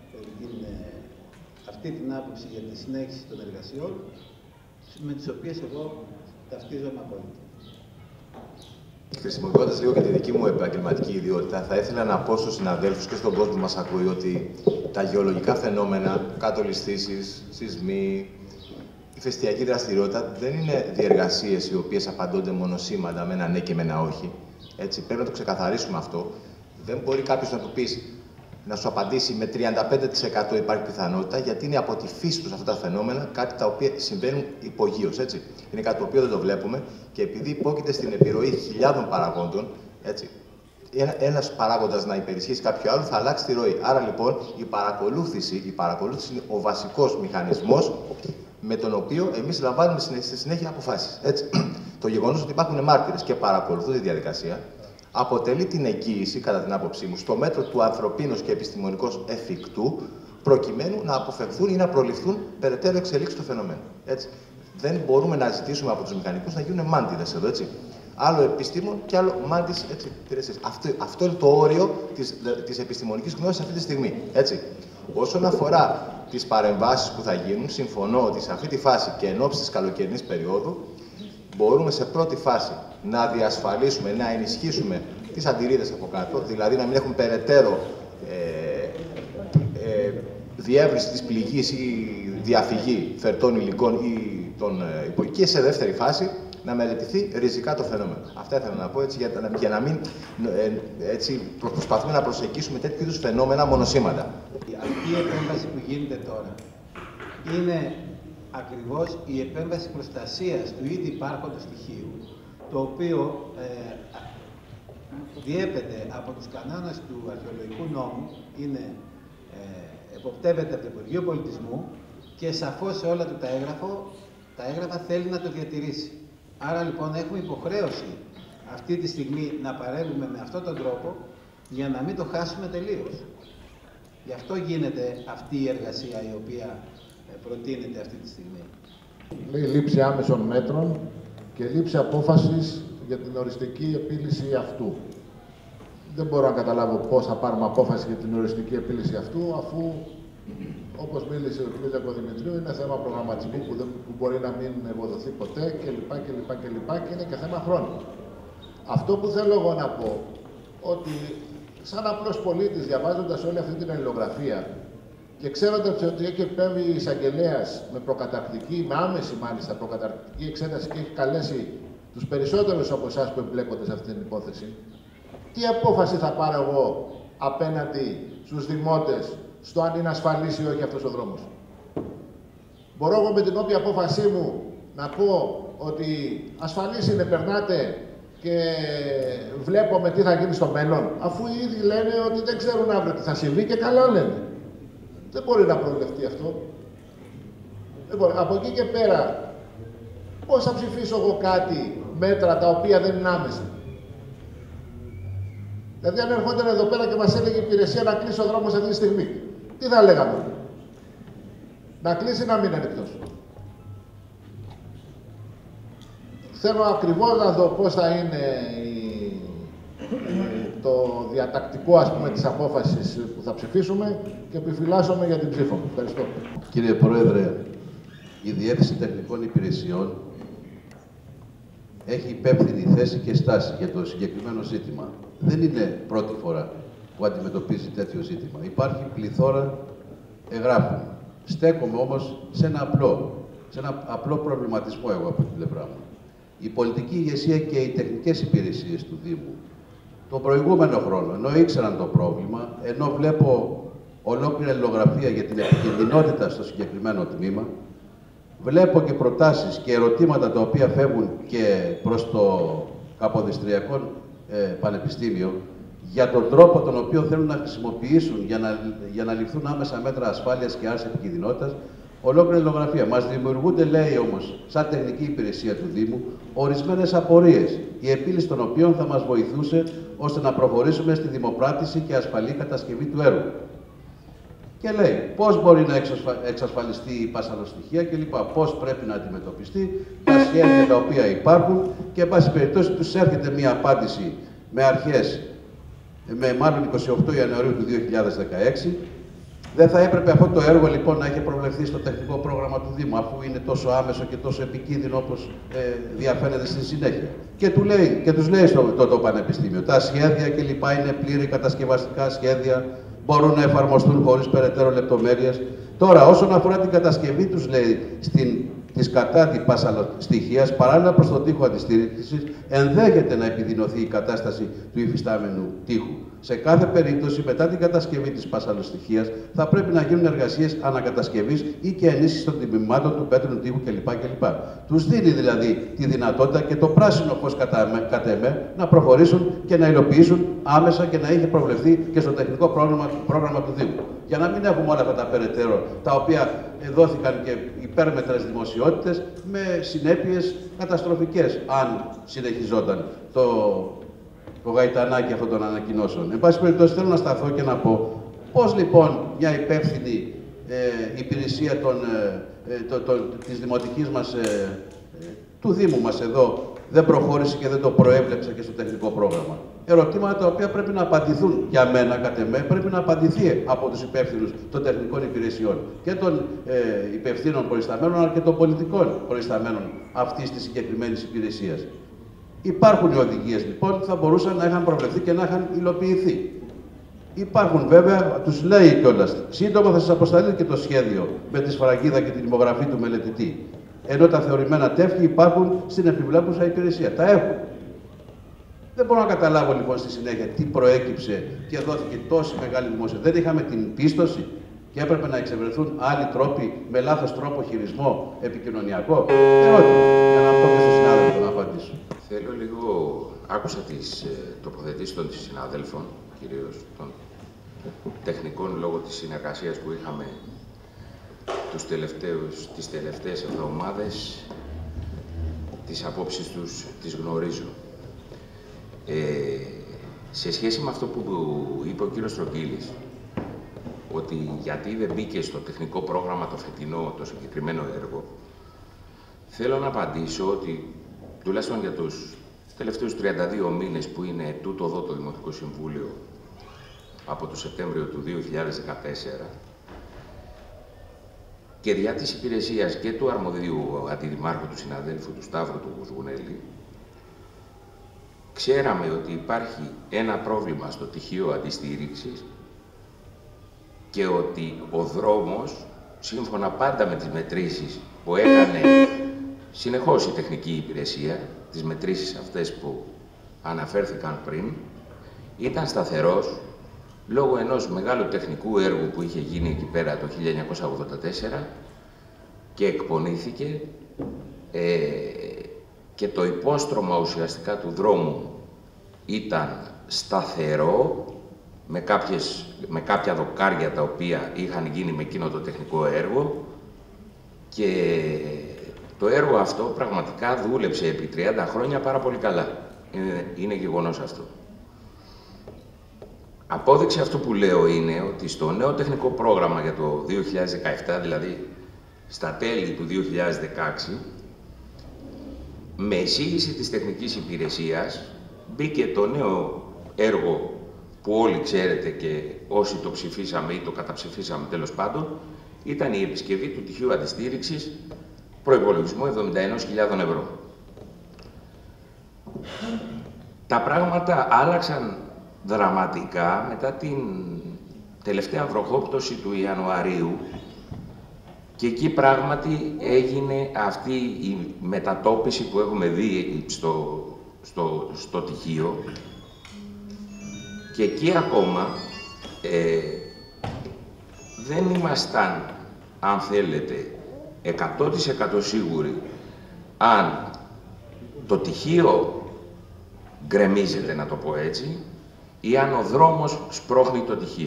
αυτή την άποψη για τη συνέχιση των εργασιών, με τις οποίες εγώ ταυτίζομαι απόλυτα. Χρησιμοποιώντας λίγο και τη δική μου επαγγελματική ιδιότητα, θα ήθελα να πω στους συναδέλφους και στον κόσμο που μας ακούει ότι τα γεωλογικά φαινόμενα, κατολιστήσεις, σεισμοί, ηφαιστειακή δραστηριότητα δεν είναι διεργασίες οι οποίες απαντώνται μονοσήμαντα με ένα ναι και με ένα όχι. Έτσι, πρέπει να το ξεκαθαρίσουμε αυτό. Δεν μπορεί κάποιος να του πεις να σου απαντήσει με 35% υπάρχει πιθανότητα, γιατί είναι από τη φύση τους αυτά τα φαινόμενα κάτι τα οποία συμβαίνουν υπογείως, έτσι. Είναι κάτι το οποίο δεν το βλέπουμε και επειδή υπόκειται στην επιρροή χιλιάδων παραγόντων, έτσι, ένας παράγοντας να υπερισχύσει κάποιο άλλο θα αλλάξει τη ροή. Άρα λοιπόν η παρακολούθηση είναι ο βασικός μηχανισμός με τον οποίο εμείς λαμβάνουμε στη συνέχεια αποφάσεις. Έτσι. Το γεγονός ότι υπάρχουν μάρτυρες και παρακολουθούν τη διαδικασία αποτελεί την εγγύηση, κατά την άποψή μου, στο μέτρο του ανθρωπίνως και επιστημονικώς εφικτού, προκειμένου να αποφευθούν ή να προληφθούν περαιτέρω εξελίξεις του φαινομένου. Έτσι. Δεν μπορούμε να ζητήσουμε από τους μηχανικούς να γίνουν μάντιδες εδώ, έτσι. Άλλο επιστήμον και άλλο μάντης υπηρεσίες. Αυτό είναι το όριο της επιστημονικής γνώσης αυτή τη στιγμή. Έτσι. Όσον αφορά τις παρεμβάσεις που θα γίνουν, συμφωνώ ότι σε αυτή τη φάση και εν ώψη της καλοκαιρινής περίοδου μπορούμε σε πρώτη φάση να διασφαλίσουμε, να ενισχύσουμε τις αντιρρήδες από κάτω, δηλαδή να μην έχουμε περαιτέρω διεύρυνση της πληγής ή διαφυγή φερτών υλικών ή των υπογείων, και σε δεύτερη φάση να μελετηθεί ριζικά το φαινόμενο. Αυτά ήθελα να πω έτσι, για να μην έτσι, προσπαθούμε να προσεγγίσουμε τέτοιου είδους φαινόμενα μονοσήμαντα. Αυτή η επέμβαση που γίνεται τώρα είναι ακριβώς η επέμβαση προστασίας του ήδη υπάρχοντος στοιχείου, το οποίο διέπεται από τους κανόνες του αρχαιολογικού νόμου, εποπτεύεται από το Υπουργείο Πολιτισμού και σαφώς σε όλα του τα έγγραφα θέλει να το διατηρήσει. Άρα λοιπόν έχουμε υποχρέωση αυτή τη στιγμή να παρέμβουμε με αυτόν τον τρόπο για να μην το χάσουμε τελείως. Γι' αυτό γίνεται αυτή η εργασία η οποία προτείνεται αυτή τη στιγμή. Λέει λήψη άμεσων μέτρων και λήψη απόφασης για την οριστική επίλυση αυτού. Δεν μπορώ να καταλάβω πώς θα πάρουμε απόφαση για την οριστική επίλυση αυτού, αφού, όπως μίλησε ο κ. Διακοδημητρίου, είναι θέμα προγραμματισμού που μπορεί να μην ευοδοθεί ποτέ κλπ. Και είναι και θέμα χρόνου. Αυτό που θέλω εγώ να πω, ότι σαν απλός πολίτης, διαβάζοντας όλη αυτή την αλληλογραφία και ξέροντας ότι έχει επέμβει η εισαγγελέας με προκαταρκτική, με άμεση μάλιστα προκαταρκτική εξέταση και έχει καλέσει τους περισσότερους από εσάς που εμπλέκονται σε αυτή την υπόθεση, τι απόφαση θα πάρω εγώ απέναντι στους δημότες στο αν είναι ασφαλής ή όχι αυτός ο δρόμος? Μπορώ εγώ με την όποια απόφασή μου να πω ότι ασφαλής είναι, περνάτε και βλέπουμε τι θα γίνει στο μέλλον, αφού οι ίδιοι λένε ότι δεν ξέρουν αύριο τι θα συμβεί και καλά λένε. Δεν μπορεί να προβλεφτεί αυτό. Από εκεί και πέρα, πώς θα ψηφίσω εγώ κάτι, μέτρα τα οποία δεν είναι άμεσα? Δηλαδή, αν ερχόταν εδώ πέρα και μας έλεγε η υπηρεσία να κλείσει ο δρόμος αυτή τη στιγμή, τι θα λέγαμε? Να κλείσει ή να μην είναι ανοιχτός? Θέλω ακριβώς να δω πώς θα είναι το διατακτικό, ας πούμε, της απόφασης που θα ψηφίσουμε και επιφυλάσσομαι για την ψήφο μου. Ευχαριστώ. Κύριε Πρόεδρε, η Διεύθυνση Τεχνικών Υπηρεσιών έχει υπεύθυνη θέση και στάση για το συγκεκριμένο ζήτημα. Δεν είναι πρώτη φορά που αντιμετωπίζει τέτοιο ζήτημα. Υπάρχει πληθώρα εγγράφων. Στέκομαι όμως σε ένα απλό προβληματισμό εγώ από την πλευρά μου. Η πολιτική ηγεσία και οι τεχνικές υπηρεσίες του Δήμου τον προηγούμενο χρόνο, ενώ ήξεραν το πρόβλημα, ενώ βλέπω ολόκληρη αλληλογραφία για την επικινδυνότητα στο συγκεκριμένο τμήμα, βλέπω και προτάσεις και ερωτήματα τα οποία φεύγουν και προς το Καποδιστριακό Πανεπιστήμιο για τον τρόπο τον οποίο θέλουν να χρησιμοποιήσουν για να ληφθούν άμεσα μέτρα ασφάλειας και άρσης επικινδυνότητας, ολόκληρη αλληλογραφία. Μας δημιουργούνται, λέει όμως, σαν τεχνική υπηρεσία του Δήμου, ορισμένες απορίες, η επίλυση των οποίων θα μας βοηθούσε ώστε να προχωρήσουμε στη δημοπράτηση και ασφαλή κατασκευή του έργου. Και λέει πώς μπορεί να εξασφαλιστεί η πασαλοστοιχεία κλπ. Πώς πρέπει να αντιμετωπιστεί τα σχέδια τα οποία υπάρχουν και, εν πάση περιπτώσει, τους έρχεται μία απάντηση με αρχές, μάλλον 28 Ιανουαρίου του 2016. Δεν θα έπρεπε αυτό το έργο λοιπόν να έχει προβλεφθεί στο τεχνικό πρόγραμμα του Δήμου, αφού είναι τόσο άμεσο και τόσο επικίνδυνο όπως διαφαίνεται στη συνέχεια. Και τους λέει το Πανεπιστήμιο, τα σχέδια κλπ. Είναι πλήρη κατασκευαστικά σχέδια, μπορούν να εφαρμοστούν χωρίς περαιτέρω λεπτομέρειες. Τώρα, όσον αφορά την κατασκευή τους, λέει, της κατάτυπας στοιχείας, παράλληλα προς τον τοίχο αντιστήρησης, ενδέχεται να επιδεινωθεί η κατάσταση του υφιστάμενου τοίχου. Σε κάθε περίπτωση, μετά την κατασκευή της πασαλοστοιχείας, θα πρέπει να γίνουν εργασίες ανακατασκευής ή και ενίσχυση των τμήματων του πέτρινου τοίχου κλπ. Τους δίνει δηλαδή τη δυνατότητα και το πράσινο φως κατά εμέ να προχωρήσουν και να υλοποιήσουν άμεσα και να είχε προβλεφθεί και στο τεχνικό πρόγραμμα του Δήμου. Για να μην έχουμε όλα αυτά τα περαιτέρω, τα οποία δόθηκαν και υπέρμετρες δημοσιότητες με συνέπειες καταστροφικές, αν συνεχιζόταν το γαϊτανάκι αυτών των ανακοινώσεων. Εν πάση περιπτώσει, θέλω να σταθώ και να πω πώς λοιπόν μια υπεύθυνη υπηρεσία της δημοτικής μας, του Δήμου μας εδώ, δεν προχώρησε και δεν το προέβλεψε και στο τεχνικό πρόγραμμα. Ερωτήματα τα οποία πρέπει να απαντηθούν για μένα, κατ' εμέ, πρέπει να απαντηθεί από τους υπεύθυνους των τεχνικών υπηρεσιών και των υπευθύνων προϊσταμένων, αλλά και των πολιτικών προϊσταμένων αυτής της συγκεκριμένης υπηρεσίας. Υπάρχουν οι οδηγίες λοιπόν, θα μπορούσαν να είχαν προβλεφθεί και να είχαν υλοποιηθεί. Υπάρχουν βέβαια, τους λέει κιόλας, σύντομα θα σας αποσταλεί και το σχέδιο με τη σφραγίδα και την υπογραφή του μελετητή. Ενώ τα θεωρημένα τεύχη υπάρχουν στην επιβλέπουσα υπηρεσία. Τα έχουν. Δεν μπορώ να καταλάβω λοιπόν στη συνέχεια τι προέκυψε και δόθηκε τόση μεγάλη δημόσια. Δεν είχαμε την πίστοση και έπρεπε να εξευρεθούν άλλοι τρόποι με λάθος τρόπο χειρισμό επικοινωνιακό. Ερώτημα, για να πω και στον συνάδελφο να απαντήσω. Θέλω λίγο, άκουσα τις τοποθετήσεις των συναδέλφων, κυρίως των τεχνικών, λόγω της συνεργασίας που είχαμε τις τελευταίες εβδομάδες. Τις απόψεις τους τις γνωρίζω. Σε σχέση με αυτό που είπε ο κύριος Στρογγύλης, ότι γιατί δεν μπήκε στο τεχνικό πρόγραμμα το φετινό, το συγκεκριμένο έργο, θέλω να απαντήσω ότι τουλάχιστον για τους τελευταίους 32 μήνες που είναι τούτο εδώ το Δημοτικό Συμβούλιο από το Σεπτέμβριο του 2014 και διά της υπηρεσίας και του αρμοδίου αντιδημάρχου του συναδέλφου του Σταύρου του Γουσγουνέλη, ξέραμε ότι υπάρχει ένα πρόβλημα στο τυχείο αντιστήριξης και ότι ο δρόμος, σύμφωνα πάντα με τις μετρήσεις που έκανε συνεχώς η τεχνική υπηρεσία, τις μετρήσεις αυτές που αναφέρθηκαν πριν, ήταν σταθερός λόγω ενός μεγάλου τεχνικού έργου που είχε γίνει εκεί πέρα το 1984 και εκπονήθηκε και το υπόστρωμα ουσιαστικά του δρόμου ήταν σταθερό με κάποια δοκάρια τα οποία είχαν γίνει με εκείνο το τεχνικό έργο και το έργο αυτό πραγματικά δούλεψε επί 30 χρόνια πάρα πολύ καλά. Είναι γεγονός αυτό. Απόδειξη αυτό που λέω είναι ότι στο νέο τεχνικό πρόγραμμα για το 2017, δηλαδή στα τέλη του 2016, με εισήγηση της τεχνικής υπηρεσίας μπήκε το νέο έργο που όλοι ξέρετε και όσοι το ψηφίσαμε ή το καταψηφίσαμε τέλος πάντων, ήταν η επισκευή του τυχείου αντιστήριξης προϋπολογισμού 71.000 ευρώ. Τα πράγματα άλλαξαν δραματικά μετά την τελευταία βροχόπτωση του Ιανουαρίου και εκεί πράγματι έγινε αυτή η μετατόπιση που έχουμε δει στο τυχείο και εκεί ακόμα δεν ήμασταν, αν θέλετε, 100% σίγουροι αν το τυχείο γκρεμίζεται, να το πω έτσι, ή αν ο δρόμος σπρώχνει το τυχείο.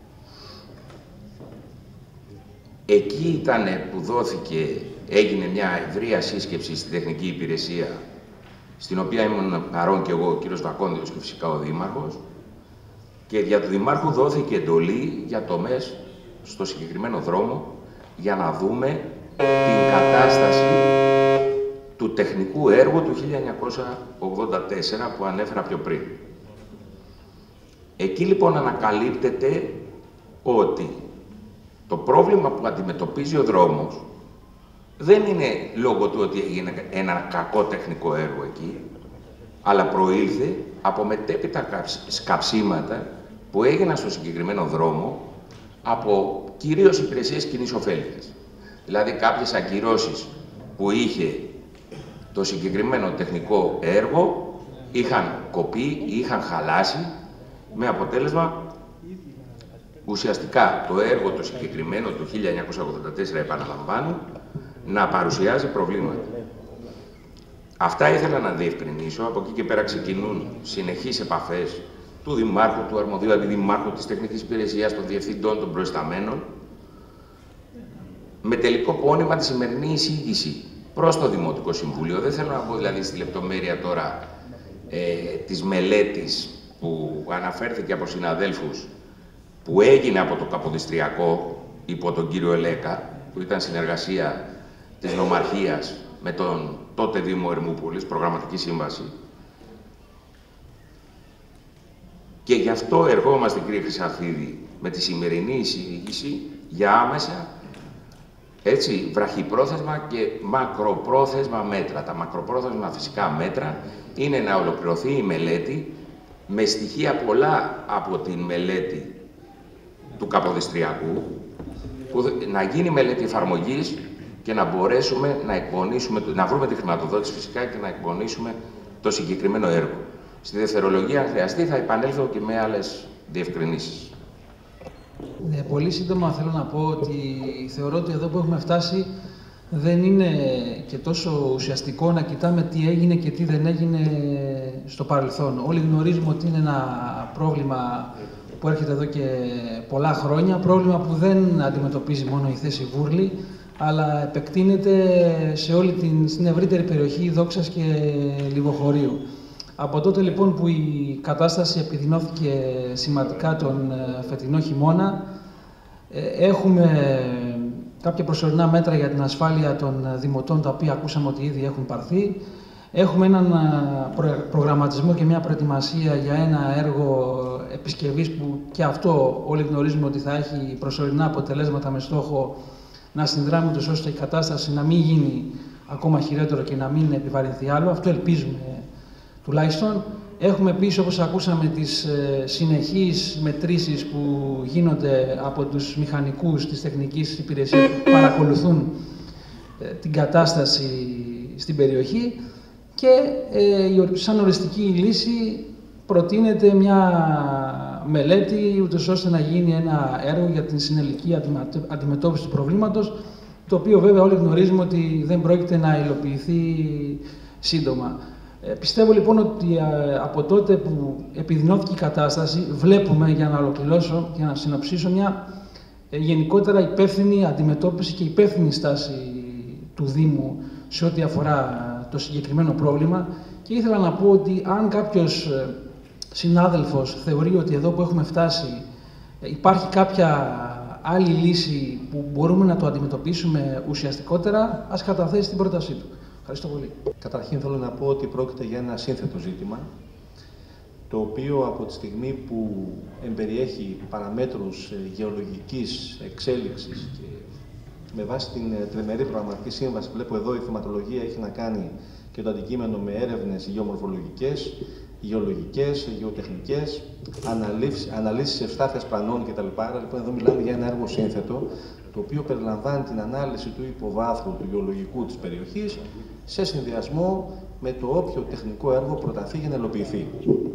Εκεί ήταν που έγινε μια ευρεία σύσκεψη στη τεχνική υπηρεσία, στην οποία ήμουν παρόν και εγώ, ο κύριος Βακόνδιος και φυσικά ο Δήμαρχος, και δια του Δημάρχου δόθηκε εντολή για τομές στο συγκεκριμένο δρόμο για να δούμε την κατάσταση του τεχνικού έργου του 1984 που ανέφερα πιο πριν. Εκεί λοιπόν ανακαλύπτεται ότι το πρόβλημα που αντιμετωπίζει ο δρόμος δεν είναι λόγω του ότι έγινε ένα κακό τεχνικό έργο εκεί, αλλά προήλθε από μετέπειτα σκαψίματα που έγιναν στο συγκεκριμένο δρόμο από κυρίως υπηρεσίες κοινής ωφέλειας. Δηλαδή κάποιες ακυρώσεις που είχε το συγκεκριμένο τεχνικό έργο είχαν κοπεί ή είχαν χαλάσει, με αποτέλεσμα ουσιαστικά το έργο το συγκεκριμένο του 1984, επαναλαμβάνω, να παρουσιάζει προβλήματα. Αυτά ήθελα να διευκρινίσω. Από εκεί και πέρα ξεκινούν συνεχείς επαφές του Δημάρχου, του Αρμοδίου Αντιδημάρχου, της Τεχνικής Υπηρεσίας, των Διευθυντών, των Προϊσταμένων, με τελικό πόνημα τη σημερινή εισήγηση προς το Δημοτικό Συμβούλιο. Δεν θέλω να πω δηλαδή στη λεπτομέρεια τώρα της μελέτης που αναφέρθηκε από συναδέλφους, που έγινε από το Καποδιστριακό υπό τον κύριο Ελέκα, που ήταν συνεργασία της Νομαρχίας με τον τότε Δήμο Ερμούπολης, προγραμματική σύμβαση. Και γι' αυτό ερχόμαστε, κύριε Χρυσαφίδη, με τη σημερινή εισήγηση για άμεσα, έτσι, βραχυπρόθεσμα και μακροπρόθεσμα μέτρα. Τα μακροπρόθεσμα φυσικά μέτρα είναι να ολοκληρωθεί η μελέτη με στοιχεία πολλά από την μελέτη του Καποδιστριακού, να γίνει μελέτη εφαρμογής και να μπορέσουμε να εκπονήσουμε, να βρούμε τη χρηματοδότηση φυσικά και να εκπονήσουμε το συγκεκριμένο έργο. Στη δευτερολογία, αν χρειαστεί, θα επανέλθω και με άλλες διευκρινήσεις. Ναι, πολύ σύντομα θέλω να πω ότι θεωρώ ότι εδώ που έχουμε φτάσει δεν είναι και τόσο ουσιαστικό να κοιτάμε τι έγινε και τι δεν έγινε στο παρελθόν. Όλοι γνωρίζουμε ότι είναι ένα πρόβλημα που έρχεται εδώ και πολλά χρόνια, πρόβλημα που δεν αντιμετωπίζει μόνο η θέση Βούρλη, αλλά επεκτείνεται σε όλη την ευρύτερη περιοχή Δόξας και Λιβοχωρίου. Από τότε λοιπόν που η κατάσταση επιδεινώθηκε σημαντικά τον φετινό χειμώνα, έχουμε κάποια προσωρινά μέτρα για την ασφάλεια των δημοτών, τα οποία ακούσαμε ότι ήδη έχουν πάρθει. Έχουμε έναν προγραμματισμό και μια προετοιμασία για ένα έργο επισκευής που και αυτό όλοι γνωρίζουμε ότι θα έχει προσωρινά αποτελέσματα με στόχο να συνδράμει τους ώστε η κατάσταση να μην γίνει ακόμα χειρότερο και να μην επιβαρυνθεί άλλο. Αυτό ελπίζουμε τουλάχιστον. Έχουμε επίσης, όπως ακούσαμε, τις συνεχείς μετρήσεις που γίνονται από τους μηχανικούς της τεχνικής υπηρεσίας που παρακολουθούν την κατάσταση στην περιοχή και σαν οριστική λύση προτείνεται μια μελέτη ούτως ώστε να γίνει ένα έργο για την συνελική αντιμετώπιση του προβλήματος, το οποίο βέβαια όλοι γνωρίζουμε ότι δεν πρόκειται να υλοποιηθεί σύντομα. Πιστεύω λοιπόν ότι από τότε που επιδεινώθηκε η κατάσταση βλέπουμε, για να ολοκληρώσω και να συνοψίσω, μια γενικότερα υπεύθυνη αντιμετώπιση και υπεύθυνη στάση του Δήμου σε ό,τι αφορά το συγκεκριμένο πρόβλημα, και ήθελα να πω ότι αν κάποιος συνάδελφος θεωρεί ότι εδώ που έχουμε φτάσει υπάρχει κάποια άλλη λύση που μπορούμε να το αντιμετωπίσουμε ουσιαστικότερα, ας καταθέσει την πρότασή του. Ευχαριστώ πολύ. Καταρχήν θέλω να πω ότι πρόκειται για ένα σύνθετο ζήτημα, το οποίο από τη στιγμή που εμπεριέχει παραμέτρους γεωλογικής εξέλιξης και με βάση την τριμερή προγραμματική σύμβαση. Βλέπω εδώ η θεματολογία έχει να κάνει και το αντικείμενο με έρευνες γεωμορφολογικές, γεωλογικές, γεωτεχνικές, αναλύσεις ευστάθειας πλανών κτλ. Άρα λοιπόν εδώ μιλάμε για ένα έργο σύνθετο, το οποίο περιλαμβάνει την ανάλυση του υποβάθρου, του γεωλογικού της περιοχής, σε συνδυασμό με το όποιο τεχνικό έργο προταθεί για να υλοποιηθεί.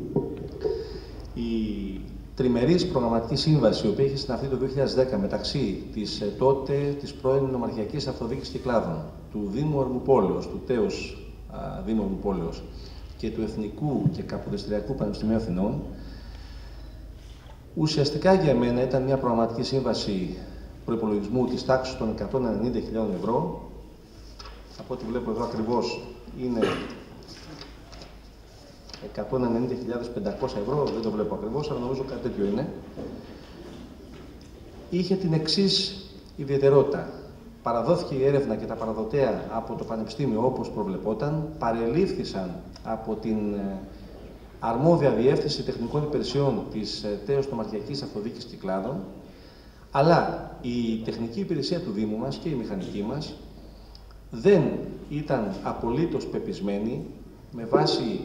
Η τριμερής προγραμματική σύμβαση, η οποία είχε συναυθεί το 2010 μεταξύ της της πρώην Νομαρχιακής Αυτοδιοίκησης Κυκλάδων, του Δήμου Ερμουπόλεως, του τέως Δήμου Ερμουπόλεως και του Εθνικού και Καποδιστριακού Πανεπιστημίου Αθηνών, ουσιαστικά για μένα ήταν μια προγραμματική σύμβαση προϋπολογισμού της τάξης των 190.000 ευρώ. Από ό,τι βλέπω εδώ ακριβώς είναι 190.500 ευρώ, δεν το βλέπω ακριβώς, αλλά νομίζω κάτι τέτοιο είναι. Είχε την εξής ιδιαιτερότητα. Παραδόθηκε η έρευνα και τα παραδοτέα από το Πανεπιστήμιο όπως προβλεπόταν, παρελήφθησαν από την αρμόδια διεύθυνση τεχνικών υπηρεσιών της τέως Νομαρχιακής Αυτοδιοίκησης Κυκλάδων, αλλά η τεχνική υπηρεσία του Δήμου μας και η μηχανική μας δεν ήταν απολύτως πεπισμένη με βάση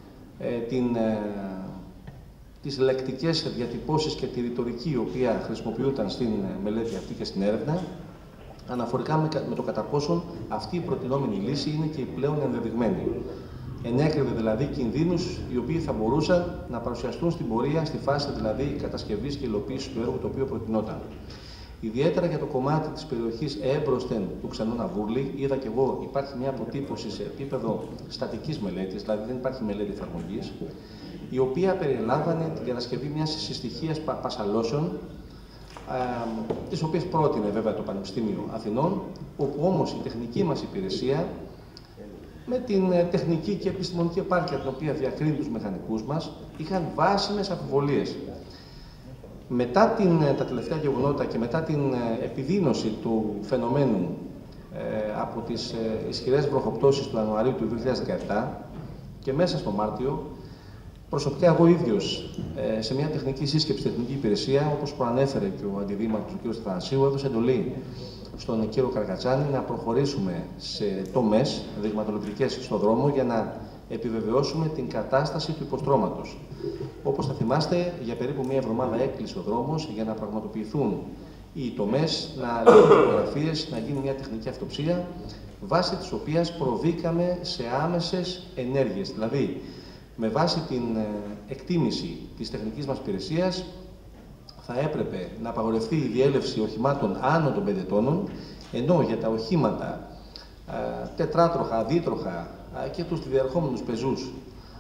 τις λεκτικές διατυπώσεις και τη ρητορική η οποία χρησιμοποιούταν στην μελέτη αυτή και στην έρευνα, αναφορικά με το κατά πόσον αυτή η προτινόμενη λύση είναι και η πλέον ενδεδειγμένη. Ενέκρινε δηλαδή κινδύνους οι οποίοι θα μπορούσαν να παρουσιαστούν στην πορεία, στη φάση δηλαδή κατασκευής και υλοποίησης του έργου το οποίο προτινόταν. Ιδιαίτερα για το κομμάτι της περιοχής έμπροσθεν του Ξενού Ναβούρλη, είδα και εγώ υπάρχει μια αποτύπωση σε επίπεδο στατικής μελέτης, δηλαδή δεν υπάρχει μελέτη εφαρμογής, η οποία περιλάμβανε την κατασκευή μιας συστοιχίας πασαλώσεων, τις οποίες πρότεινε βέβαια το Πανεπιστήμιο Αθηνών, όπου όμως η τεχνική μας υπηρεσία, με την τεχνική και επιστημονική επάρκεια την οποία διακρίνει τους μηχανικούς μας, είχαν βάσιμες αμφιβολίες. Μετά τα τελευταία γεγονότα και μετά την επιδείνωση του φαινομένου από τις ισχυρές βροχοπτώσεις του Ιανουαρίου του 2017 και μέσα στο Μάρτιο, προσωπικά εγώ ίδιος σε μια τεχνική σύσκεψη στην τεχνική υπηρεσία, όπως προανέφερε και ο αντιδήμαρχος ο κ. Σταθανασίου, έδωσε εντολή στον κύριο Καρακατσάνη να προχωρήσουμε σε τομές δειγματοληπτικές στον δρόμο για να επιβεβαιώσουμε την κατάσταση του υποστρώματος. Όπως θα θυμάστε, για περίπου μία εβδομάδα έκλεισε ο δρόμος για να πραγματοποιηθούν οι τομές, να λάβουν φωτογραφίες, να γίνει μια τεχνική αυτοψία, βάσει της οποίας προβήκαμε σε άμεσες ενέργειες. Δηλαδή, με βάση την εκτίμηση της τεχνικής μας υπηρεσίας, θα έπρεπε να απαγορευτεί η διέλευση οχημάτων άνω των 5 τόνων, ενώ για τα οχήματα τετράτροχα, δίτροχα και τους διερχόμενους πεζούς,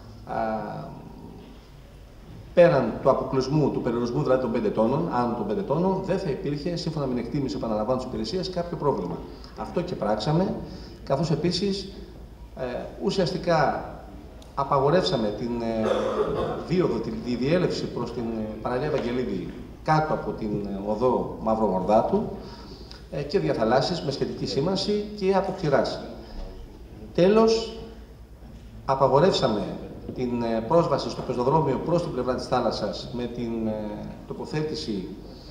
πέραν του αποκλεισμού, του περιορισμού δηλαδή των 5 τόνων, άνω των 5 τόνων, δεν θα υπήρχε, σύμφωνα με την εκτίμηση, επαναλαμβάνω, της υπηρεσίας, κάποιο πρόβλημα. Αυτό και πράξαμε, καθώς επίσης ουσιαστικά απαγορεύσαμε την δίωδο, τη διέλευση προς την παραλία Ευαγγελίδη κάτω από την οδό Μαυρογορδάτου και διαθαλάσσης με σχετική σήμανση και από κτηράς. Τέλος, απαγορεύσαμε την πρόσβαση στο πεζοδρόμιο προς την πλευρά της θάλασσας με την τοποθέτηση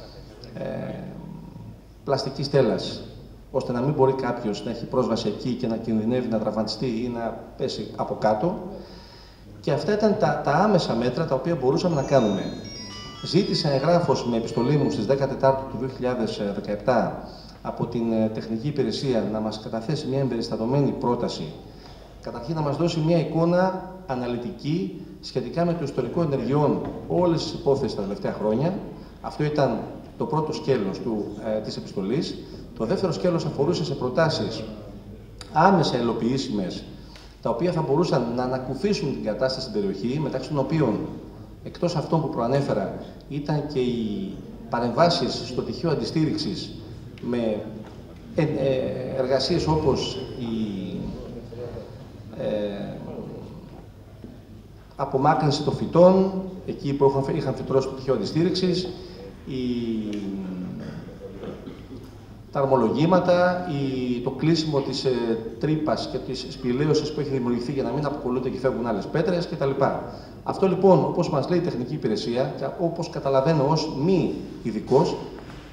πλαστικής στέλλας, ώστε να μην μπορεί κάποιος να έχει πρόσβαση εκεί και να κινδυνεύει να τραυματιστεί ή να πέσει από κάτω. Και αυτά ήταν τα άμεσα μέτρα τα οποία μπορούσαμε να κάνουμε. Ζήτησα εγγράφος με επιστολή μου στις 14 του 2017 από την τεχνική υπηρεσία να μας καταθέσει μια εμπεριστατωμένη πρόταση. Καταρχήν να μας δώσει μια εικόνα αναλυτική σχετικά με το ιστορικό ενεργειών όλες τις υπόθεσεις τα τελευταία χρόνια. Αυτό ήταν το πρώτο σκέλος της επιστολής. Το δεύτερο σκέλος αφορούσε σε προτάσεις άμεσα υλοποιήσιμες, τα οποία θα μπορούσαν να ανακουφίσουν την κατάσταση στην περιοχή, μεταξύ των οποίων, εκτός αυτών που προανέφερα, ήταν και οι παρεμβάσεις στο τυχείο αντιστήριξης με εργασίες όπως η απομάκρυνση των φυτών, εκεί που είχαν φυτρώσει το τυχείο αντιστήριξης, τα αρμολογήματα, το κλείσιμο της τρύπας και της σπηλαίωσης που έχει δημιουργηθεί για να μην αποκολλούνται και φεύγουν άλλες πέτρες κτλ. Αυτό λοιπόν, όπως μας λέει η τεχνική υπηρεσία και όπως καταλαβαίνω ως μη ειδικός,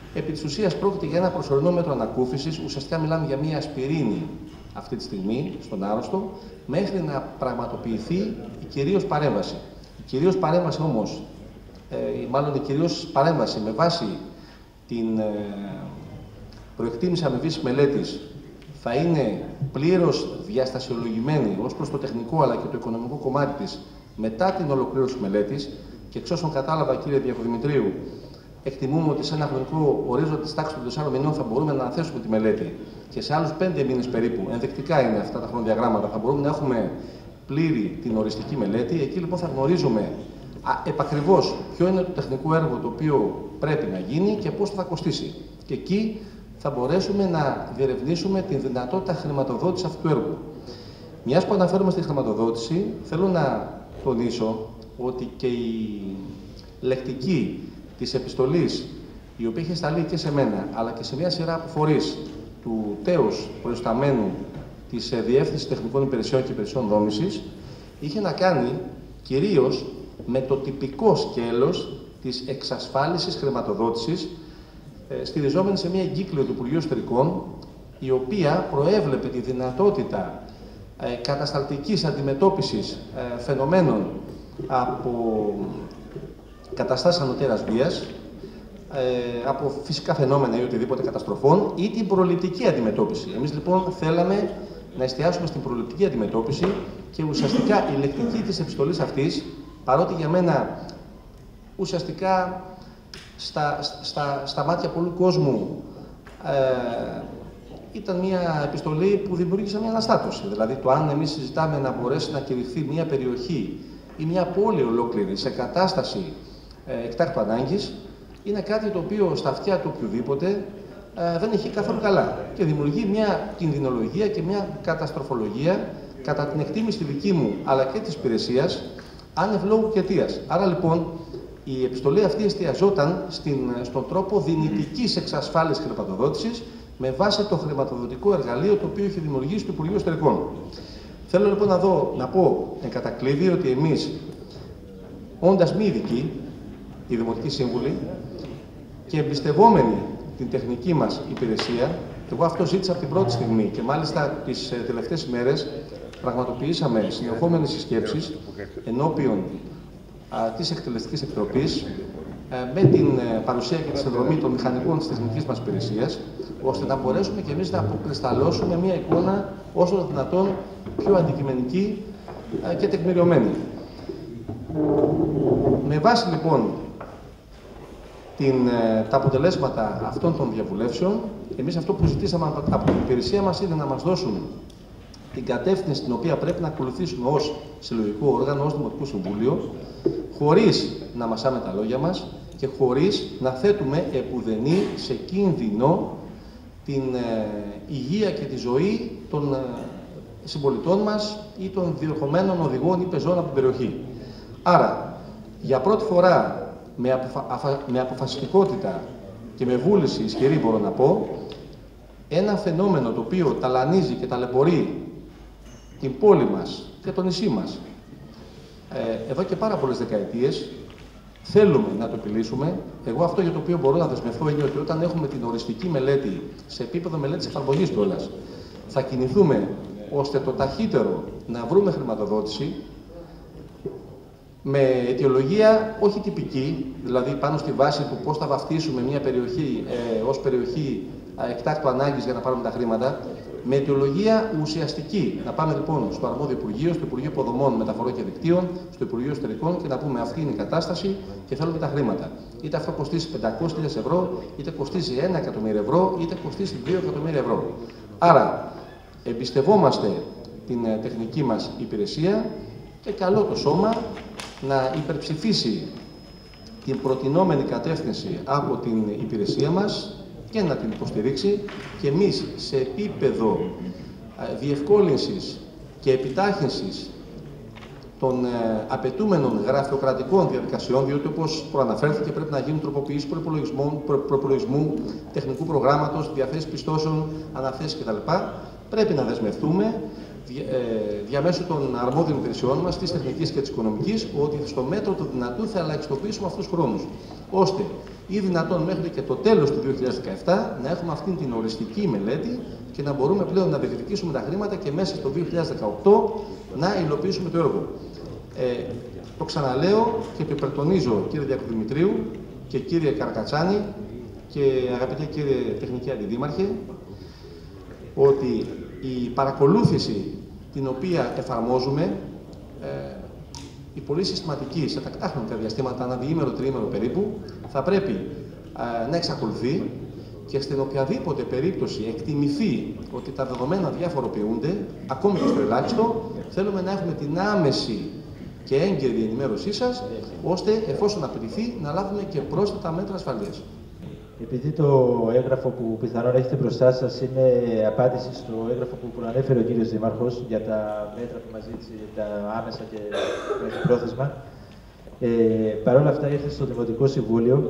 Επί της ουσίας πρόκειται για ένα προσωρινό μέτρο ανακούφισης, ουσιαστικά μιλάμε για μια ασπιρίνη αυτή τη στιγμή στον άρρωστο, μέχρι να πραγματοποιηθεί η κυρίως παρέμβαση. Η κυρίως παρέμβαση όμως, μάλλον η κυρίως παρέμβαση με βάση την προεκτίμηση αμοιβής μελέτης, θα είναι πλήρως διαστασιολογημένη ως προς το τεχνικό αλλά και το οικονομικό κομμάτι της μετά την ολοκλήρωση της μελέτης, και εξ όσων κατάλαβα, κύριε Διακοδημητρίου, εκτιμούμε ότι σε ένα χρονικό ορίζοντα της τάξης των 4 μηνών θα μπορούμε να αναθέσουμε τη μελέτη και σε άλλους 5 μήνες περίπου, ενδεικτικά είναι αυτά τα χρονοδιαγράμματα, θα μπορούμε να έχουμε πλήρη την οριστική μελέτη. Εκεί λοιπόν θα γνωρίζουμε επακριβώς ποιο είναι το τεχνικό έργο το οποίο πρέπει να γίνει και πώς θα κοστίσει. Και εκεί θα μπορέσουμε να διερευνήσουμε τη δυνατότητα χρηματοδότησης αυτού του έργου. Μιας που αναφέρουμε στη χρηματοδότηση, θέλω να τονίσω ότι και η λεκτική της επιστολής, η οποία είχε σταλεί και σε μένα, αλλά και σε μια σειρά από φορείς του τέους προϊσταμένου της Διεύθυνσης Τεχνικών Υπηρεσιών και Υπηρεσιών Δόμησης, είχε να κάνει κυρίως με το τυπικό σκέλος της εξασφάλισης χρηματοδότησης, στηριζόμενη σε μια εγκύκλιο του Υπουργείου Εσωτερικών, η οποία προέβλεπε τη δυνατότητα κατασταλτικής αντιμετώπισης φαινομένων από καταστάσεις ανωτέρας βίας, από φυσικά φαινόμενα ή οτιδήποτε καταστροφών, ή την προληπτική αντιμετώπιση. Εμείς λοιπόν θέλαμε να εστιάσουμε στην προληπτική αντιμετώπιση και ουσιαστικά η λεκτική της επιστολής αυτής, παρότι για μένα ουσιαστικά στα μάτια πολλού κόσμου ήταν μια επιστολή που δημιούργησε μια αναστάτωση. Δηλαδή το αν εμείς συζητάμε να μπορέσει να κηρυχθεί μια περιοχή ή μια πόλη ολόκληρη σε κατάσταση εκτάκτου ανάγκης, είναι κάτι το οποίο στα αυτιά του οποιοδήποτε δεν έχει καθόλου καλά και δημιουργεί μια κινδυνολογία και μια καταστροφολογία κατά την εκτίμηση δική μου αλλά και της υπηρεσίας άνευ λόγου και αιτίας. Άρα λοιπόν η επιστολή αυτή εστιαζόταν στον τρόπο δυνητικής εξασφάλισης χρηματοδότησης με βάση το χρηματοδοτικό εργαλείο το οποίο έχει δημιουργήσει το Υπουργείο Εσωτερικών. Θέλω λοιπόν να πω εν κατακλείδη ότι εμείς, όντας μη ειδικοί, οι Δημοτικοί Σύμβουλοι, και εμπιστευόμενοι την τεχνική μας υπηρεσία, εγώ αυτό ζήτησα από την πρώτη στιγμή και μάλιστα τις τελευταίες ημέρες πραγματοποιήσαμε συνεχόμενες συσκέψεις ενώπιον της Εκτελεστικής Επιτροπής με την παρουσία και τη συνδρομή των μηχανικών της τεχνικής μας υπηρεσίας, ώστε να μπορέσουμε και εμείς να αποκρισταλώσουμε μια εικόνα όσο το δυνατόν πιο αντικειμενική και τεκμηριωμένη. Με βάση λοιπόν τα αποτελέσματα αυτών των διαβουλεύσεων, εμείς αυτό που ζητήσαμε από την υπηρεσία μας είναι να μας δώσουν την κατεύθυνση την οποία πρέπει να ακολουθήσουμε ως συλλογικό όργανο, ως Δημοτικό Συμβούλιο, χωρίς να μασάμε τα λόγια μας και χωρίς να θέτουμε επουδενή σε κίνδυνο την υγεία και τη ζωή των συμπολιτών μας ή των διερχομένων οδηγών ή πεζών από την περιοχή. Άρα, για πρώτη φορά, με αποφασιστικότητα και με βούληση ισχυρή μπορώ να πω, ένα φαινόμενο το οποίο ταλανίζει και ταλαιπωρεί την πόλη μας και το νησί μας εδώ και πάρα πολλές δεκαετίες, θέλουμε να το επιλύσουμε. Εγώ αυτό για το οποίο μπορώ να δεσμευθώ είναι ότι όταν έχουμε την οριστική μελέτη σε επίπεδο μελέτης εφαρμογής κιόλας, θα κινηθούμε ώστε το ταχύτερο να βρούμε χρηματοδότηση με αιτιολογία όχι τυπική, δηλαδή πάνω στη βάση του πώς θα βαφτίσουμε μια περιοχή ως περιοχή εκτάκτου ανάγκης για να πάρουμε τα χρήματα, με αιτιολογία ουσιαστική. Να πάμε λοιπόν στο αρμόδιο Υπουργείο, στο Υπουργείο Υποδομών, Μεταφορών και Δικτύων, στο Υπουργείο Εσωτερικών και να πούμε αυτή είναι η κατάσταση και θέλουμε τα χρήματα. Είτε αυτό κοστίσει 500.000 ευρώ, είτε κοστίσει 1 εκατομμύριο ευρώ, είτε κοστίσει 2 εκατομμύρια ευρώ. Άρα, εμπιστευόμαστε την τεχνική μας υπηρεσία και καλό το σώμα να υπερψηφίσει την προτινόμενη κατεύθυνση από την υπηρεσία μας και να την υποστηρίξει και εμείς σε επίπεδο διευκόλυνσης και επιτάχυνσης των απαιτούμενων γραφειοκρατικών διαδικασιών, διότι όπως προαναφέρθηκε πρέπει να γίνουν τροποποιήσεις προπολογισμού, τεχνικού προγράμματος, διαθέσεις πιστώσεων, αναθέσεις κτλ. Πρέπει να δεσμευτούμε διαμέσου των αρμόδιων υπηρεσιών μας, της τεχνικής και της οικονομικής, ότι στο μέτρο του δυνατού θα ελαχιστοποιήσουμε αυτούς τους χρόνους, ώστε ή δυνατόν μέχρι και το τέλος του 2017 να έχουμε αυτήν την οριστική μελέτη και να μπορούμε πλέον να διεκδικήσουμε τα χρήματα και μέσα στο 2018 να υλοποιήσουμε το έργο. Το ξαναλέω και το υπερτονίζω, κύριε Διακοδημητρίου και κύριε Καρακατσάνη και αγαπητέ κύριε Τεχνική Αντιδήμαρχε, ότι η παρακολούθηση την οποία εφαρμόζουμε, η πολύ συστηματική, σε τακτά χρονικά διαστήματα, ανά διήμερο, τριήμερο περίπου, θα πρέπει να εξακολουθεί και στην οποιαδήποτε περίπτωση εκτιμηθεί ότι τα δεδομένα διαφοροποιούνται, ακόμη και στο ελάχιστο, θέλουμε να έχουμε την άμεση και έγκαιρη ενημέρωσή σας, ώστε εφόσον απαιτηθεί να λάβουμε και πρόσθετα μέτρα ασφαλείας. Επειδή το έγγραφο που πιθανόν έχετε μπροστά σας είναι απάντηση στο έγγραφο που προανέφερε ο κύριος Δήμαρχος για τα μέτρα που μας ζήτησε, τα άμεσα και πρόθεσμα, παρόλα αυτά ήρθε στο Δημοτικό Συμβούλιο.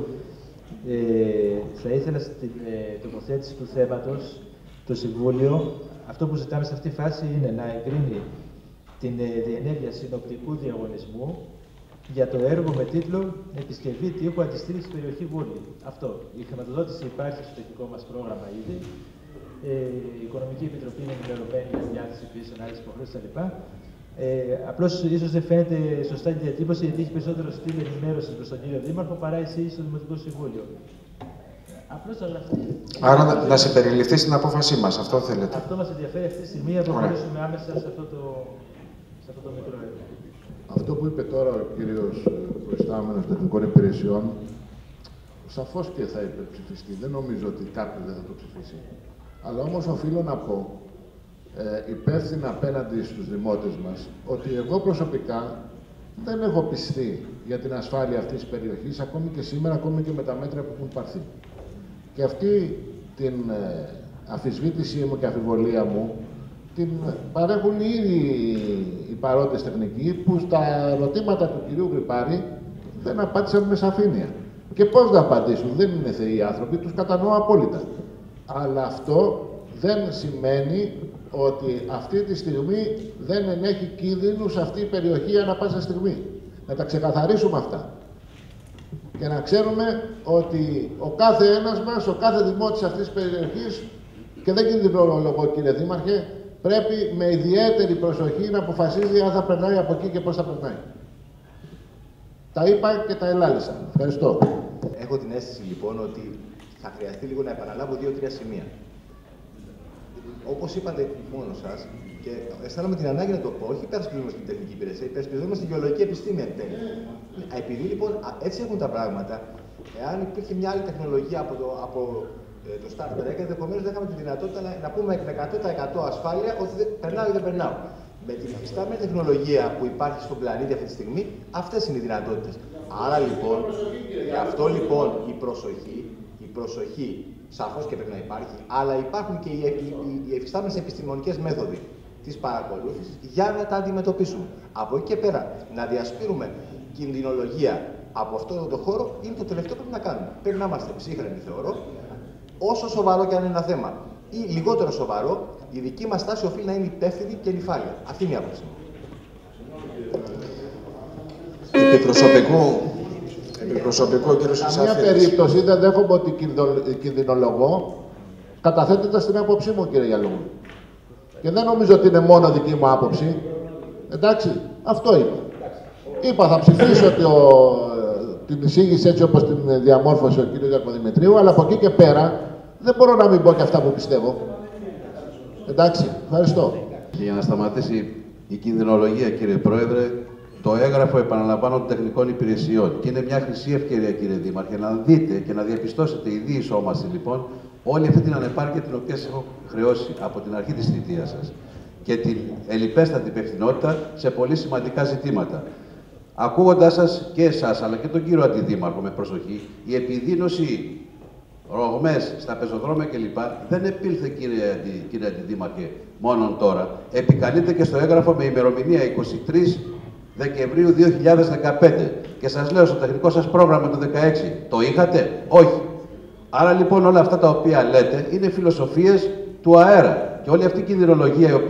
Θα ήθελα στην τοποθέτηση του θέματος το Συμβούλιο, αυτό που ζητάμε σε αυτή τη φάση είναι να εγκρίνει την διενέργεια συνοπτικού διαγωνισμού για το έργο με τίτλο «Επισκευή τείχου αντιστοίχηση περιοχή Βούλη». Αυτό. Η χρηματοδότηση υπάρχει στο τεχνικό μας πρόγραμμα ήδη. Η Οικονομική Επιτροπή είναι ενημερωμένη για διάθεση πίσω, άλλες υποχρεώσεις κτλ. Απλώς ίσως δεν φαίνεται σωστά η διατύπωση, γιατί έχει περισσότερο στυλ ενημέρωση προς τον κύριο Δήμαρχο παρά εσείς στο Δημοτικό Συμβούλιο. Απλώς άρα να συμπεριληφθεί στην απόφασή μας, αυτό θέλετε. Αυτό μας ενδιαφέρει αυτή τη στιγμή, να προχωρήσουμε άμεσα σε αυτό το μικρό έργο. Αυτό που είπε τώρα ο κύριος προϊστάμενος τεχνικών υπηρεσιών, σαφώς και θα υπερψηφιστεί. Δεν νομίζω ότι κάποιος δεν θα το ψηφίσει. Αλλά όμως οφείλω να πω, υπεύθυνα απέναντι στους δημότες μας, ότι εγώ προσωπικά δεν έχω πιστεί για την ασφάλεια αυτής της περιοχής, ακόμη και σήμερα, ακόμη και με τα μέτρα που έχουν πάρθει. Και αυτή την αμφισβήτησή μου και αμφιβολία μου, την παρέχουν ήδη οι παρόντες τεχνικοί που στα ερωτήματα του κυρίου Γρυπάρη δεν απάντησαν με σαφήνεια. Και πώς να απαντήσουν, δεν είναι θεοί άνθρωποι, τους κατανοώ απόλυτα. Αλλά αυτό δεν σημαίνει ότι αυτή τη στιγμή δεν ενέχει κίνδυνους αυτή η περιοχή ανά πάσα στιγμή. Να τα ξεκαθαρίσουμε αυτά. Και να ξέρουμε ότι ο κάθε ένας μας, ο κάθε δημότης αυτής της περιοχής, και δεν κινδυνολογώ κύριε Δήμαρχε, πρέπει με ιδιαίτερη προσοχή να αποφασίζει αν θα περνάει από εκεί και πώς θα περνάει. Τα είπα και τα ελάλησα. Ευχαριστώ. Έχω την αίσθηση λοιπόν ότι θα χρειαστεί λίγο να επαναλάβω 2-3 σημεία. Όπως είπατε μόνο σας, και αισθάνομαι την ανάγκη να το πω, όχι υπερασπιζόμαστε την τεχνική υπηρεσία, υπερασπιζόμαστε την γεωλογική επιστήμη εν τέλει. Επειδή λοιπόν έτσι έχουν τα πράγματα, εάν υπήρχε μια άλλη τεχνολογία από το Star Trek, ενδεχομένως δεν είχαμε τη δυνατότητα να πούμε με 100% ασφάλεια ότι περνάω ή δεν περνάω. Με την υφιστάμενη τεχνολογία που υπάρχει στον πλανήτη αυτή τη στιγμή, αυτές είναι οι δυνατότητες. Άρα λοιπόν, γι' αυτό λοιπόν η προσοχή σαφώς και πρέπει να υπάρχει, αλλά υπάρχουν και οι υφιστάμενες επιστημονικές μέθοδοι της παρακολούθησης για να τα αντιμετωπίσουμε. Από εκεί και πέρα, να διασπείρουμε κινδυνολογία από αυτόν τον χώρο είναι το τελευταίο που πρέπει να κάνουμε. Πρέπει να είμαστε ψύχρεμοι, θεωρώ, όσο σοβαρό και αν είναι ένα θέμα, ή λιγότερο σοβαρό, η δική μας στάση οφείλει να είναι υπεύθυνη και νυφάλια. Αυτή είναι η άποψη μου. Επιπροσωπικό, κύριο Σουσάφης. Σε μια περίπτωση δεν δέχομαι ότι κινδυνολογώ, καταθέτοντας την άποψή μου, κύριε Γιαλούμου. Και δεν νομίζω ότι είναι μόνο δική μου άποψη. Εντάξει, αυτό είπα. Είπα, θα ψηφίσω την εισήγηση έτσι όπως την διαμόρφωσε ο κύριος Διακοδημητρίου, αλλά από εκεί και πέρα δεν μπορώ να μην πω και αυτά που πιστεύω. Εντάξει, ευχαριστώ. Και για να σταματήσει η κινδυνολογία, κύριε Πρόεδρε, το έγγραφο, επαναλαμβάνω, των τεχνικών υπηρεσιών. Και είναι μια χρυσή ευκαιρία, κύριε Δήμαρχε, να δείτε και να διαπιστώσετε η διεισόμαση, λοιπόν, όλη αυτή την ανεπάρκεια την οποία σας έχω χρεώσει από την αρχή της θητείας σας και την ελλιπέστατη υπευθυνότητα σε πολύ σημαντικά ζητήματα. Ακούγοντάς σας και εσάς, αλλά και τον κύριο Αντιδήμαρχο με προσοχή, η επιδείνωση, ρογμές στα πεζοδρόμια κλπ. Δεν επήλθε, κύριε Αντιδήμαρχε, μόνον τώρα. Επικαλείται και στο έγγραφο με ημερομηνία 23 Δεκεμβρίου 2015. Και σας λέω στο τεχνικό σας πρόγραμμα του 2016, το είχατε? Όχι. Άρα λοιπόν όλα αυτά τα οποία λέτε είναι φιλοσοφίες του αέρα. Και όλη αυτή η κινδυνολογία η οποία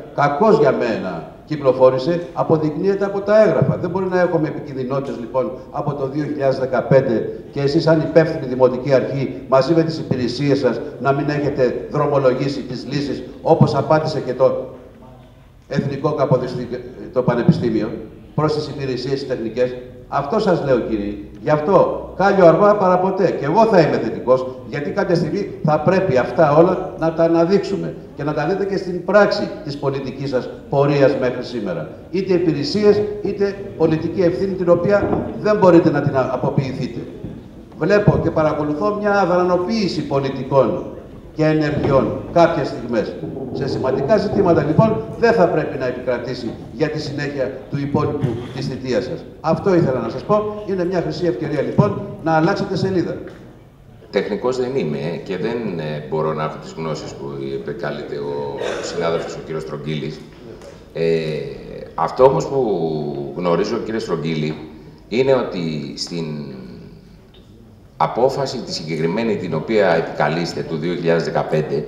κακώς για μένα κυκλοφόρησε, αποδεικνύεται από τα έγγραφα. Δεν μπορεί να έχουμε επικινδυνότητες λοιπόν από το 2015 και εσείς σαν υπεύθυνη Δημοτική Αρχή μαζί με τις υπηρεσίες σας να μην έχετε δρομολογήσει τις λύσεις όπως απάντησε και το Εθνικό το Πανεπιστήμιο προς τις υπηρεσίες τεχνικές. Αυτό σας λέω, κύριε. Γι' αυτό, κάλιο αργά παρά ποτέ. Και εγώ θα είμαι θετικός, γιατί κάποια στιγμή θα πρέπει αυτά όλα να τα αναδείξουμε και να τα δείτε και στην πράξη της πολιτικής σας πορείας μέχρι σήμερα. Είτε υπηρεσίες, είτε πολιτική ευθύνη, την οποία δεν μπορείτε να την αποποιηθείτε. Βλέπω και παρακολουθώ μια αδρανοποίηση πολιτικών και ενεργειών κάποιες στιγμές. Σε σημαντικά ζητήματα λοιπόν δεν θα πρέπει να επικρατήσει για τη συνέχεια του υπόλοιπου της θητείας σας. Αυτό ήθελα να σας πω. Είναι μια χρυσή ευκαιρία λοιπόν να αλλάξετε σελίδα. Τεχνικός δεν είμαι και δεν μπορώ να έχω τις γνώσεις που επεκάλεται ο συνάδελφος ο κύριος Στρογγύλης. Αυτό όμως που γνωρίζω, κύριε Στρογγύλη, είναι ότι στην απόφαση τη συγκεκριμένη την οποία επικαλείστε του 2015,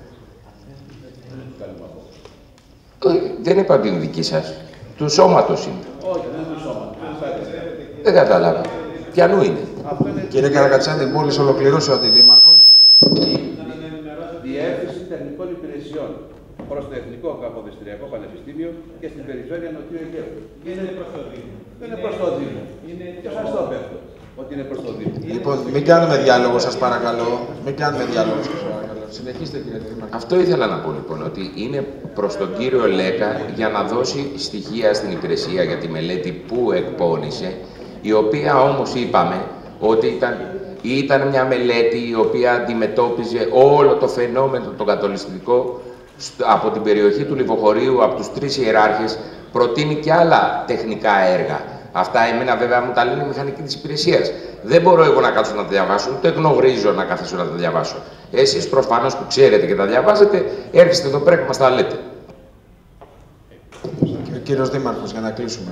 δεν είπα ότι είναι δική σας, του σώματος είναι. Όχι, δεν είναι του σώματος. Δεν κατάλαβα. Ποιανού είναι? Κύριε Καρακατσάνη, μόλις ολοκληρώσει ο Αντιδήμαρχος. Διεύθυνση Τεχνικών Υπηρεσιών προς το Εθνικό Καποδιστριακό Πανεπιστήμιο και στην περιφέρεια Νοτιού Αιγαίου. Είναι προς το Δήμο. Δεν είναι προς το Δήμο. Και σας το πέφτω ότι είναι προς το Δήμο. Λοιπόν, μην κάνουμε διάλογο, σας παρακαλώ. Μην κάνουμε διάλογο, σας παρακαλώ. Συνεχίστε, κύριε Δήμαρχε. Αυτό ήθελα να πω λοιπόν, ότι είναι προς τον κύριο Λέκα για να δώσει στοιχεία στην υπηρεσία για τη μελέτη που εκπώνησε, η οποία όμως είπαμε ότι ήταν μια μελέτη η οποία αντιμετώπιζε όλο το φαινόμενο το κατολιστικό από την περιοχή του Λιβοχωρίου, από τους 3 ιεράρχες, προτείνει και άλλα τεχνικά έργα. Αυτά εμένα βέβαια μου τα λένε οι μηχανικοί της υπηρεσίας. Δεν μπορώ εγώ να κάτσω να τα διαβάσω, ούτε γνωρίζω να καθίσω να τα διαβάσω. Εσείς προφανώς που ξέρετε και τα διαβάζετε, έρχεστε εδώ πέρα και μας τα λέτε. Και ο κύριος Δήμαρχος, για να κλείσουμε.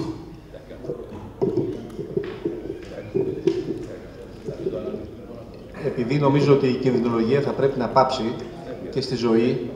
Επειδή νομίζω ότι η κινδυνολογία θα πρέπει να πάψει και στη ζωή,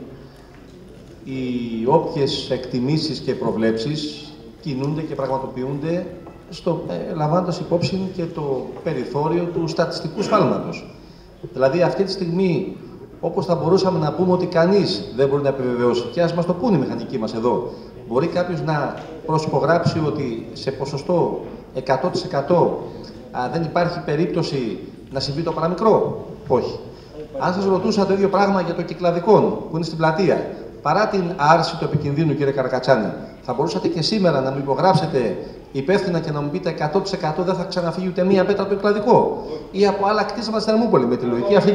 οι όποιες εκτιμήσεις και προβλέψεις κινούνται και πραγματοποιούνται λαμβάνοντας υπόψη και το περιθώριο του στατιστικού σφάλματος. Δηλαδή αυτή τη στιγμή, όπως θα μπορούσαμε να πούμε ότι κανείς δεν μπορεί να επιβεβαιώσει, και ας μας το πούνε οι μηχανικοί μας εδώ, μπορεί κάποιος να προσυπογράψει ότι σε ποσοστό 100% δεν υπάρχει περίπτωση να συμβεί το παραμικρό. Όχι. Αν σας ρωτούσα το ίδιο πράγμα για το Κυκλαδικό που είναι στην πλατεία, παρά την άρση του επικινδύνου, κύριε Καρακατσάνη, θα μπορούσατε και σήμερα να μου υπογράψετε υπεύθυνα και να μου πείτε 100% δεν θα ξαναφύγει ούτε μία πέτρα από το Κυκλαδικό ή από άλλα κτίσματα στην Ερμούπολη. Με τη λογική αυτή,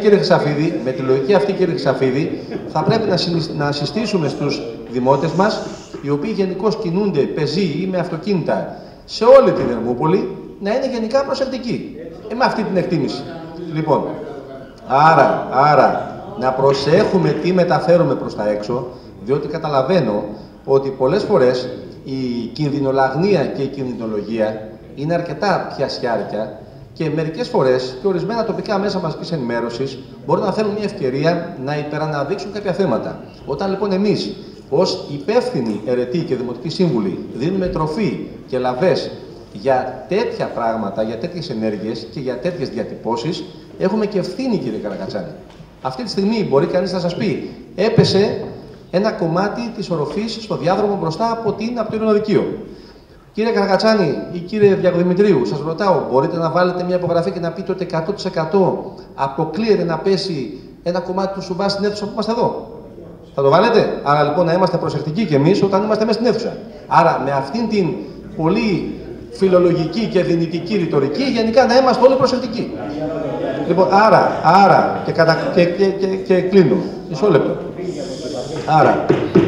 κύριε Χρυσαφίδη, θα πρέπει να συστήσουμε στους δημότες μας, οι οποίοι γενικώς κινούνται πεζοί ή με αυτοκίνητα σε όλη την Ερμούπολη, να είναι γενικά προσεκτικοί. Με αυτή την εκτίμηση. Λοιπόν, άρα να προσέχουμε τι μεταφέρουμε προς τα έξω, διότι καταλαβαίνω ότι πολλές φορές η κινδυνολαγνία και η κινδυνολογία είναι αρκετά πιασιάρικια και μερικές φορές και ορισμένα τοπικά μέσα μαζικής ενημέρωσης μπορούν να θέλουν μια ευκαιρία να υπεραναδείξουν κάποια θέματα. Όταν λοιπόν εμείς ως υπεύθυνοι αιρετοί και δημοτικοί σύμβουλοι δίνουμε τροφή και λαβές για τέτοια πράγματα, για τέτοιες ενέργειες και για τέτοιες διατυπώσεις, έχουμε και ευθύνη, κύριε Καρακατσάνη. Αυτή τη στιγμή μπορεί κανείς να σας πει, έπεσε ένα κομμάτι της οροφής στο διάδρομο μπροστά από το Ειρηνοδικείο. Κύριε Καρακατσάνη ή κύριε Διακοδημητρίου, σας ρωτάω, μπορείτε να βάλετε μια υπογραφή και να πείτε ότι 100% αποκλείεται να πέσει ένα κομμάτι του σουβά στην αίθουσα που είμαστε εδώ? Θα το βάλετε? Άρα λοιπόν να είμαστε προσεκτικοί κι εμείς όταν είμαστε μέσα στην αίθουσα. Άρα με αυτήν την πολύ φιλολογική και δυνητική ρητορική, γενικά να είμαστε όλοι προσεκτικοί. Λοιπόν, άρα και κλείνω. Μισό λεπτό. Άρα,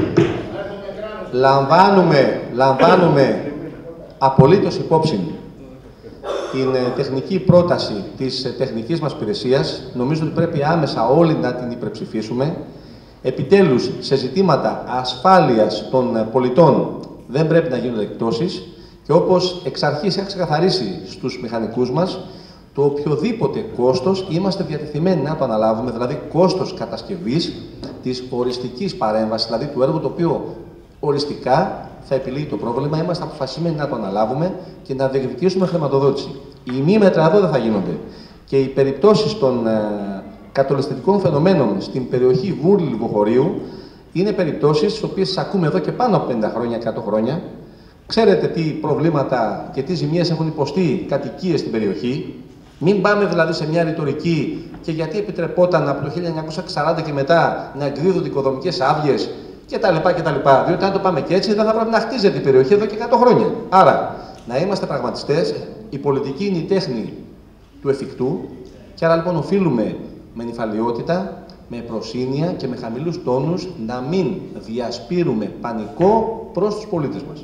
λαμβάνουμε απολύτως υπόψη την τεχνική πρόταση της τεχνικής μας υπηρεσίας. Νομίζω ότι πρέπει άμεσα όλοι να την υπερψηφίσουμε. Επιτέλους, σε ζητήματα ασφάλειας των πολιτών δεν πρέπει να γίνονται εκπτώσεις. Και όπως εξ αρχής έχει ξεκαθαρίσει στους μηχανικούς μας, το οποιοδήποτε κόστος είμαστε διατεθειμένοι να το αναλάβουμε, δηλαδή κόστος κατασκευής της οριστικής παρέμβασης, δηλαδή του έργου το οποίο οριστικά θα επιλύει το πρόβλημα. Είμαστε αποφασισμένοι να το αναλάβουμε και να διεκδικήσουμε χρηματοδότηση. Οι μη μέτρα εδώ δεν θα γίνονται. Και οι περιπτώσεις των κατολιστικών φαινομένων στην περιοχή Βούρλου-Λιβοχωρίου είναι περιπτώσεις τις οποίες τις ακούμε εδώ και πάνω από 50 χρόνια, 100 χρόνια. Ξέρετε τι προβλήματα και τι ζημιές έχουν υποστεί κατοικίες στην περιοχή. Μην πάμε δηλαδή σε μια ρητορική και γιατί επιτρεπόταν από το 1940 και μετά να εκδίδονται οικοδομικές άδειες κτλ. Διότι αν το πάμε και έτσι δεν θα πρέπει να χτίζεται η περιοχή εδώ και 100 χρόνια. Άρα, να είμαστε πραγματιστές, η πολιτική είναι η τέχνη του εφικτού και άρα λοιπόν οφείλουμε με νηφαλιότητα, με προσύνεια και με χαμηλούς τόνους να μην διασπείρουμε πανικό προς τους πολίτες μας.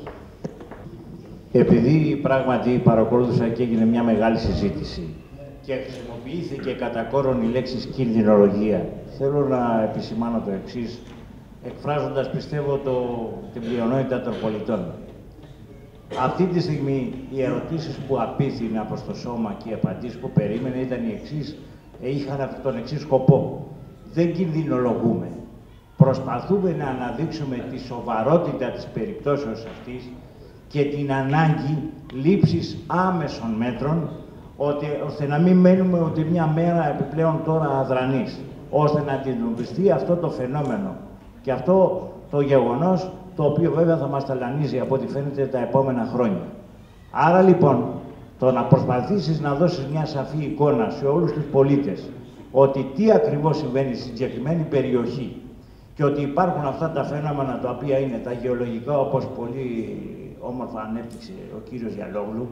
Επειδή πράγματι παρακολούθησα και έγινε μια μεγάλη συζήτηση και χρησιμοποιήθηκε κατά κόρον η λέξη κινδυνολογία, θέλω να επισημάνω το εξής, εκφράζοντας πιστεύω την πλειονότητα των πολιτών. Αυτή τη στιγμή οι ερωτήσεις που απίθυνα προς το σώμα και οι απαντήσεις που περίμενε ήταν οι εξής, είχαν τον εξής σκοπό. Δεν κινδυνολογούμε. Προσπαθούμε να αναδείξουμε τη σοβαρότητα της περιπτώσεως αυτής και την ανάγκη λήψης άμεσων μέτρων, ώστε να μην μένουμε ούτε μια μέρα επιπλέον τώρα αδρανείς, ώστε να αντιμετωπιστεί αυτό το φαινόμενο και αυτό το γεγονός, το οποίο βέβαια θα μας ταλανίζει από ό,τι φαίνεται τα επόμενα χρόνια. Άρα λοιπόν, το να προσπαθήσεις να δώσεις μια σαφή εικόνα σε όλους τους πολίτες ότι τι ακριβώς συμβαίνει στη συγκεκριμένη περιοχή και ότι υπάρχουν αυτά τα φαινόμενα τα οποία είναι τα γεωλογικά, όπως πολύ όμορφα ανέπτυξε ο κύριος Γιαλόγλου,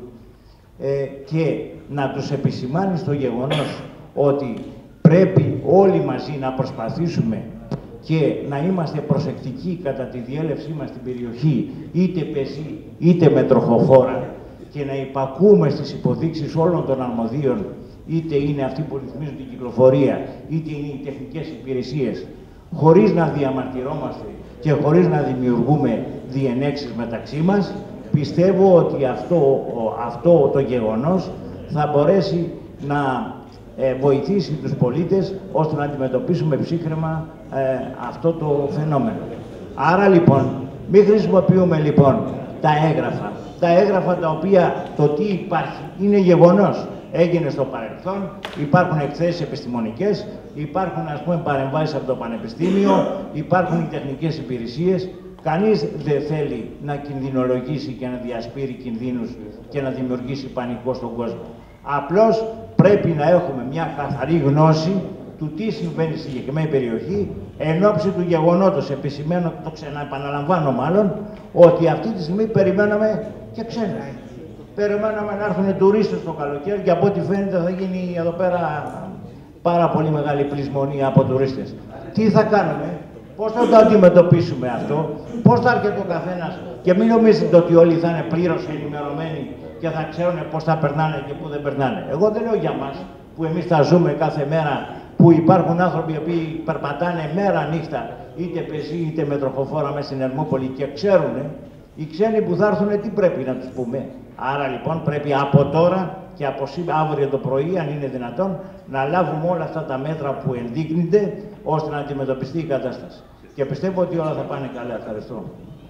και να τους επισημάνεις το γεγονός ότι πρέπει όλοι μαζί να προσπαθήσουμε και να είμαστε προσεκτικοί κατά τη διέλευσή μας στην περιοχή, είτε πεζή είτε με τροχοφόρα, και να υπακούμε στις υποδείξεις όλων των αρμοδίων, είτε είναι αυτοί που ρυθμίζουν την κυκλοφορία, είτε είναι οι τεχνικές υπηρεσίες, χωρίς να διαμαρτυρόμαστε και χωρίς να δημιουργούμε διενέξεις μεταξύ μας, πιστεύω ότι αυτό το γεγονός θα μπορέσει να βοηθήσει τους πολίτες ώστε να αντιμετωπίσουμε ψύχραιμα αυτό το φαινόμενο. Άρα λοιπόν, μην χρησιμοποιούμε λοιπόν τα έγγραφα τα οποία το τι υπάρχει είναι γεγονός. Έγινε στο παρελθόν, υπάρχουν εκθέσεις επιστημονικές, υπάρχουν ας πούμε παρεμβάσεις από το Πανεπιστήμιο, υπάρχουν οι τεχνικές υπηρεσίες. Κανείς δεν θέλει να κινδυνολογήσει και να διασπείρει κινδύνους και να δημιουργήσει πανικό στον κόσμο. Απλώς πρέπει να έχουμε μια καθαρή γνώση του τι συμβαίνει στη συγκεκριμένη περιοχή, εν ώψη του γεγονότος, επισημαίνω, το ξαναεπαναλαμβάνω μάλλον, ότι αυτή τη στιγμή περιμέναμε και ξένα. Περιμέναμε να έρθουν τουρίστες το καλοκαίρι και από ό,τι φαίνεται θα γίνει εδώ πέρα πάρα πολύ μεγάλη πλεισμονία από τουρίστες. Τι θα κάνουμε, πώς θα το αντιμετωπίσουμε αυτό, πώς θα έρχεται ο καθένας και μην νομίζετε ότι όλοι θα είναι πλήρως ενημερωμένοι και θα ξέρουν πώς θα περνάνε και πού δεν περνάνε. Εγώ δεν λέω για μας που εμείς θα ζούμε κάθε μέρα, που υπάρχουν άνθρωποι που περπατάνε μέρα νύχτα, είτε πεζοί είτε με τροχοφόρα μέσα στην Ερμούπολη και ξέρουν, οι ξένοι που θα έρθουν τι πρέπει να τους πούμε. Άρα λοιπόν πρέπει από τώρα και από αύριο το πρωί, αν είναι δυνατόν, να λάβουμε όλα αυτά τα μέτρα που ενδείκνυνται ώστε να αντιμετωπιστεί η κατάσταση. Και πιστεύω ότι όλα θα πάνε καλά. Ευχαριστώ.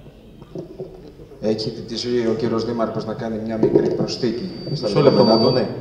Έχει ζητήσει ο κύριος Δήμαρχος να κάνει μια μικρή προσθήκη. Μισό λεπτό μόνο, ναι.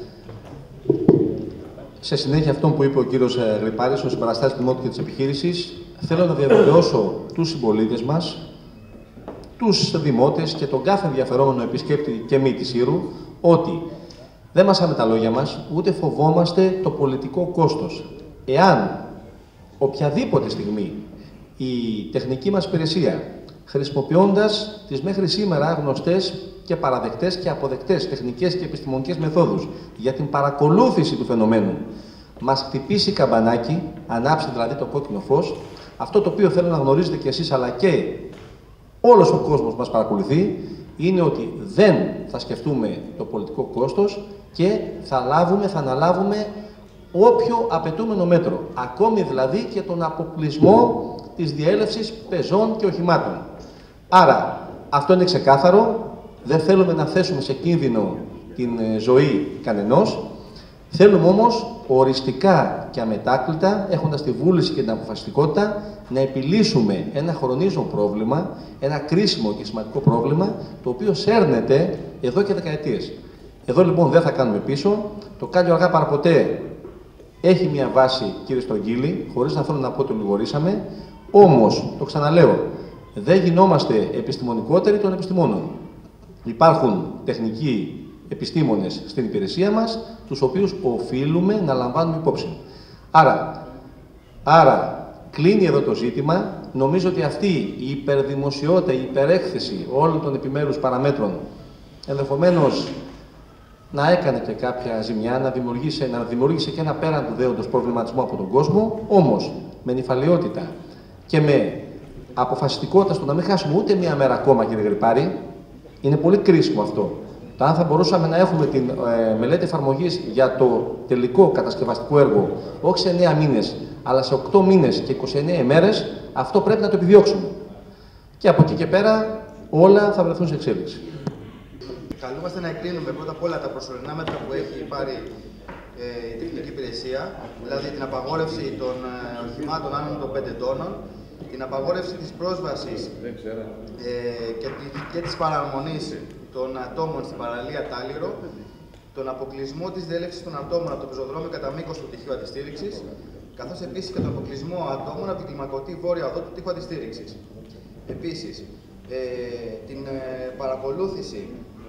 Σε συνέχεια αυτό που είπε ο κύριος Γρυπάρης, ο συμπαραστάτης του Δημότου και της επιχείρησης, θέλω να διαβεβαιώσω τους συμπολίτες μας, τους δημότες και τον κάθε ενδιαφερόμενο επισκέπτη και μη της Ήρου, ότι δεν μασάμε τα λόγια μας, ούτε φοβόμαστε το πολιτικό κόστος. Εάν οποιαδήποτε στιγμή η τεχνική μας υπηρεσία, χρησιμοποιώντας τις μέχρι σήμερα γνωστές και παραδεκτές και αποδεκτές τεχνικές και επιστημονικές μεθόδους για την παρακολούθηση του φαινομένου, μας χτυπήσει καμπανάκι, ανάψει δηλαδή το κόκκινο φως, αυτό το οποίο θέλω να γνωρίζετε κι εσείς αλλά και όλος ο κόσμος μας παρακολουθεί, είναι ότι δεν θα σκεφτούμε το πολιτικό κόστος και θα αναλάβουμε όποιο απαιτούμενο μέτρο, ακόμη δηλαδή και τον αποκλεισμό της διέλευσης πεζών και οχημάτων. Άρα, αυτό είναι ξεκάθαρο, δεν θέλουμε να θέσουμε σε κίνδυνο την ζωή κανενός Θέλουμε όμως οριστικά και αμετάκλητα, έχοντας τη βούληση και την αποφασιστικότητα, να επιλύσουμε ένα χρονίζον πρόβλημα, ένα κρίσιμο και σημαντικό πρόβλημα, το οποίο σέρνεται εδώ και δεκαετίες. Εδώ λοιπόν δεν θα κάνουμε πίσω. Το Κάλιο αργά παραποτέ έχει μια βάση, κύριε Στρογγύλη, χωρίς να θέλω να πω ότι ολιγορήσαμε. Όμως, το ξαναλέω, δεν γινόμαστε επιστημονικότεροι των επιστημόνων. Υπάρχουν τεχνικοί επιστήμονες στην υπηρεσία μας, τους οποίους οφείλουμε να λαμβάνουμε υπόψη. Άρα, κλείνει εδώ το ζήτημα. Νομίζω ότι αυτή η υπερδημοσιότητα, η υπερέκθεση όλων των επιμέρους παραμέτρων, ενδεχομένως να έκανε και κάποια ζημιά, να δημιούργησε και ένα πέραν του δέοντος προβληματισμό από τον κόσμο, όμως με νηφαλιότητα και με αποφασιστικότητα στο να μην χάσουμε ούτε μία μέρα ακόμα, κύριε Γρυπάρη, είναι πολύ κρίσιμο αυτό. Αν θα μπορούσαμε να έχουμε τη μελέτη εφαρμογής για το τελικό κατασκευαστικό έργο, όχι σε 9 μήνες, αλλά σε 8 μήνες και 29 ημέρες, αυτό πρέπει να το επιδιώξουμε. Και από εκεί και πέρα όλα θα βρεθούν σε εξέλιξη. Καλούμαστε να εκρίνουμε πρώτα απ' όλα τα προσωρινά μέτρα που έχει πάρει η τεχνική υπηρεσία, δηλαδή την απαγόρευση των οχημάτων άνω των 5 τόνων, την απαγόρευση της πρόσβασης και της παραμονής των ατόμων στην παραλία Τάλιρο, τον αποκλεισμό της διέλευσης των ατόμων από το πεζοδρόμιο κατά μήκος του τυχείου αντιστήριξης, καθώς επίσης και τον αποκλεισμό ατόμων από την κλιμακωτή βόρεια οδό του τείχου αντιστήριξης. Επίσης, την παρακολούθηση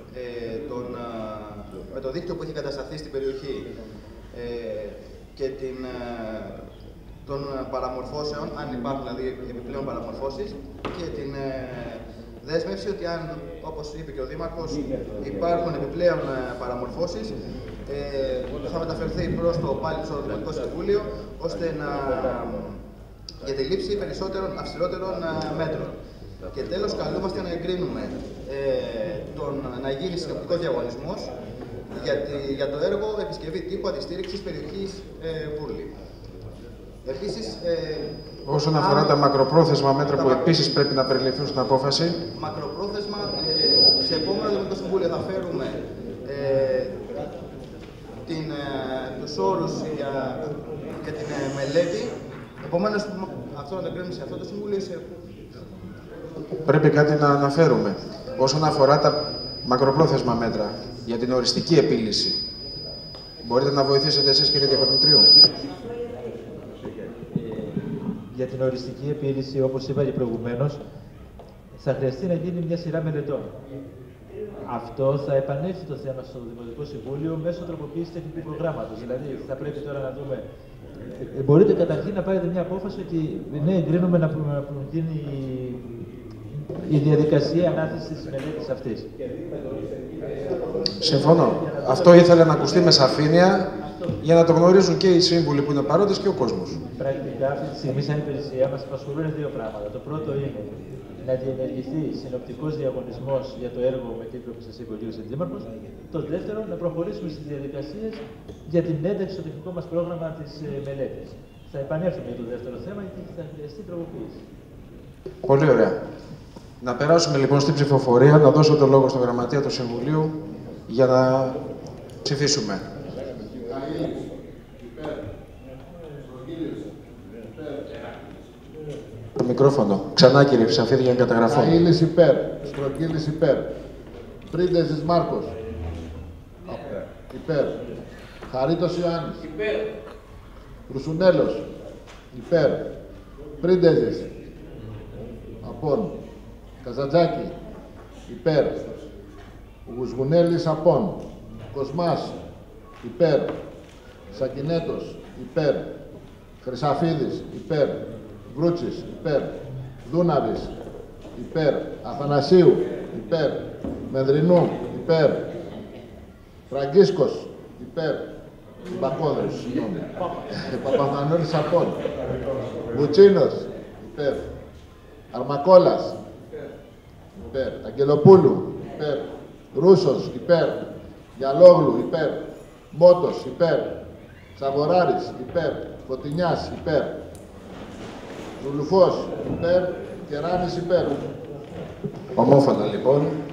με το δίκτυο που έχει κατασταθεί στην περιοχή και των παραμορφώσεων, αν υπάρχουν δηλαδή επιπλέον παραμορφώσεις, και την δέσμευση ότι αν, όπως είπε και ο Δήμαρχος, υπάρχουν επιπλέον παραμορφώσεις, θα μεταφερθεί προς το πάλι στο Δημοτικό Συμβούλιο, ώστε για τη λήψη περισσότερων αυστηρότερων μέτρων. Και τέλος, καλούμαστε να εγκρίνουμε να γίνει συνοπτικός διαγωνισμός για το έργο επισκευή τύπου αντιστήριξης περιοχής Βούρλη. Επίσης, όσον αφορά τα μακροπρόθεσμα μέτρα που επίσης πρέπει να περιληφθούν στην απόφαση. Μακροπρόθεσμα, σε επόμενο Δημοτικό Συμβούλιο θα φέρουμε τους όρους για την μελέτη. Επομένως, αυτό να το εγκρίνουμε σε αυτό το Συμβούλιο. Πρέπει κάτι να αναφέρουμε. Όσον αφορά τα μακροπρόθεσμα μέτρα για την οριστική επίλυση, μπορείτε να βοηθήσετε εσείς, κύριε Διαχωρητρίου? Για την οριστική επίλυση, όπως είπα και προηγουμένως, θα χρειαστεί να γίνει μια σειρά μελετών. Αυτό θα επανέλθει το θέμα στο Δημοτικό Συμβούλιο μέσω τροποποίησης τεχνικού προγράμματος. Δηλαδή, θα πρέπει τώρα να δούμε. Μπορείτε καταρχήν να πάρετε μια απόφαση ότι ναι, εγκρίνουμε να γίνει η διαδικασία ανάθεσης της μελέτης αυτής. Συμφωνώ. Αυτό ήθελα να ακουστεί με σαφήνεια για να το γνωρίζουν και οι σύμβουλοι που είναι παρόντες και ο κόσμος. Πρακτικά, αυτή τη στιγμή, σαν υπηρεσία μας απασχολούν δύο πράγματα. Το πρώτο είναι να διενεργηθεί συνοπτικός διαγωνισμός για το έργο με τίτλο που σας είπε ο κ. Δήμαρχος. Το δεύτερο, να προχωρήσουμε στις διαδικασίες για την ένταξη στο τεχνικό μας πρόγραμμα της μελέτης. Θα επανέλθουμε για το δεύτερο θέμα, γιατί θα χρειαστεί τροποποίηση. Πολύ ωραία. Να περάσουμε λοιπόν στην ψηφοφορία, να δώσω το λόγο στον Γραμματεία του Συμβουλίου για να ψηφίσουμε. Το μικρόφωνο. Ξανά, κύριε Ψαφίδη, για να καταγραφώ. Αΐλης υπέρ. Στρογγύλης υπέρ. Πρίντεζης Μάρκος. Υπέρ. Χαρίτος Ιωάννης. Υπέρ. Ρουσουνέλος. Υπέρ. Πρίντεζης. Απόν. Καζαντζάκη. Υπέρ. Γουσγουνέλης Απόν. Κοσμάς. Υπέρ. Σακινέτος. Υπέρ. Χρυσαφίδης. Υπέρ. Βρούτσης. Υπέρ. Δούναβης. Υπέρ. Αθανασίου. Υπέρ. Μεδρινού. Υπέρ. Φραγκίσκος. Υπέρ. Μπακόδρος. Παπαθανούλης Απόν. Βουτσίνος. Υπέρ. Αρμακόλας. Υπέρ. Αγγελοπούλου. Υπέρ. Ρούσος. Υπέρ. Γιαλόγλου. Υπέρ. Μότος. Υπέρ. Σαβοράρης. Υπέρ. Φωτεινιάς. Υπέρ. Ζουλουφός. Υπέρ. Κεράνης. Υπέρ. Ομόφωνα λοιπόν.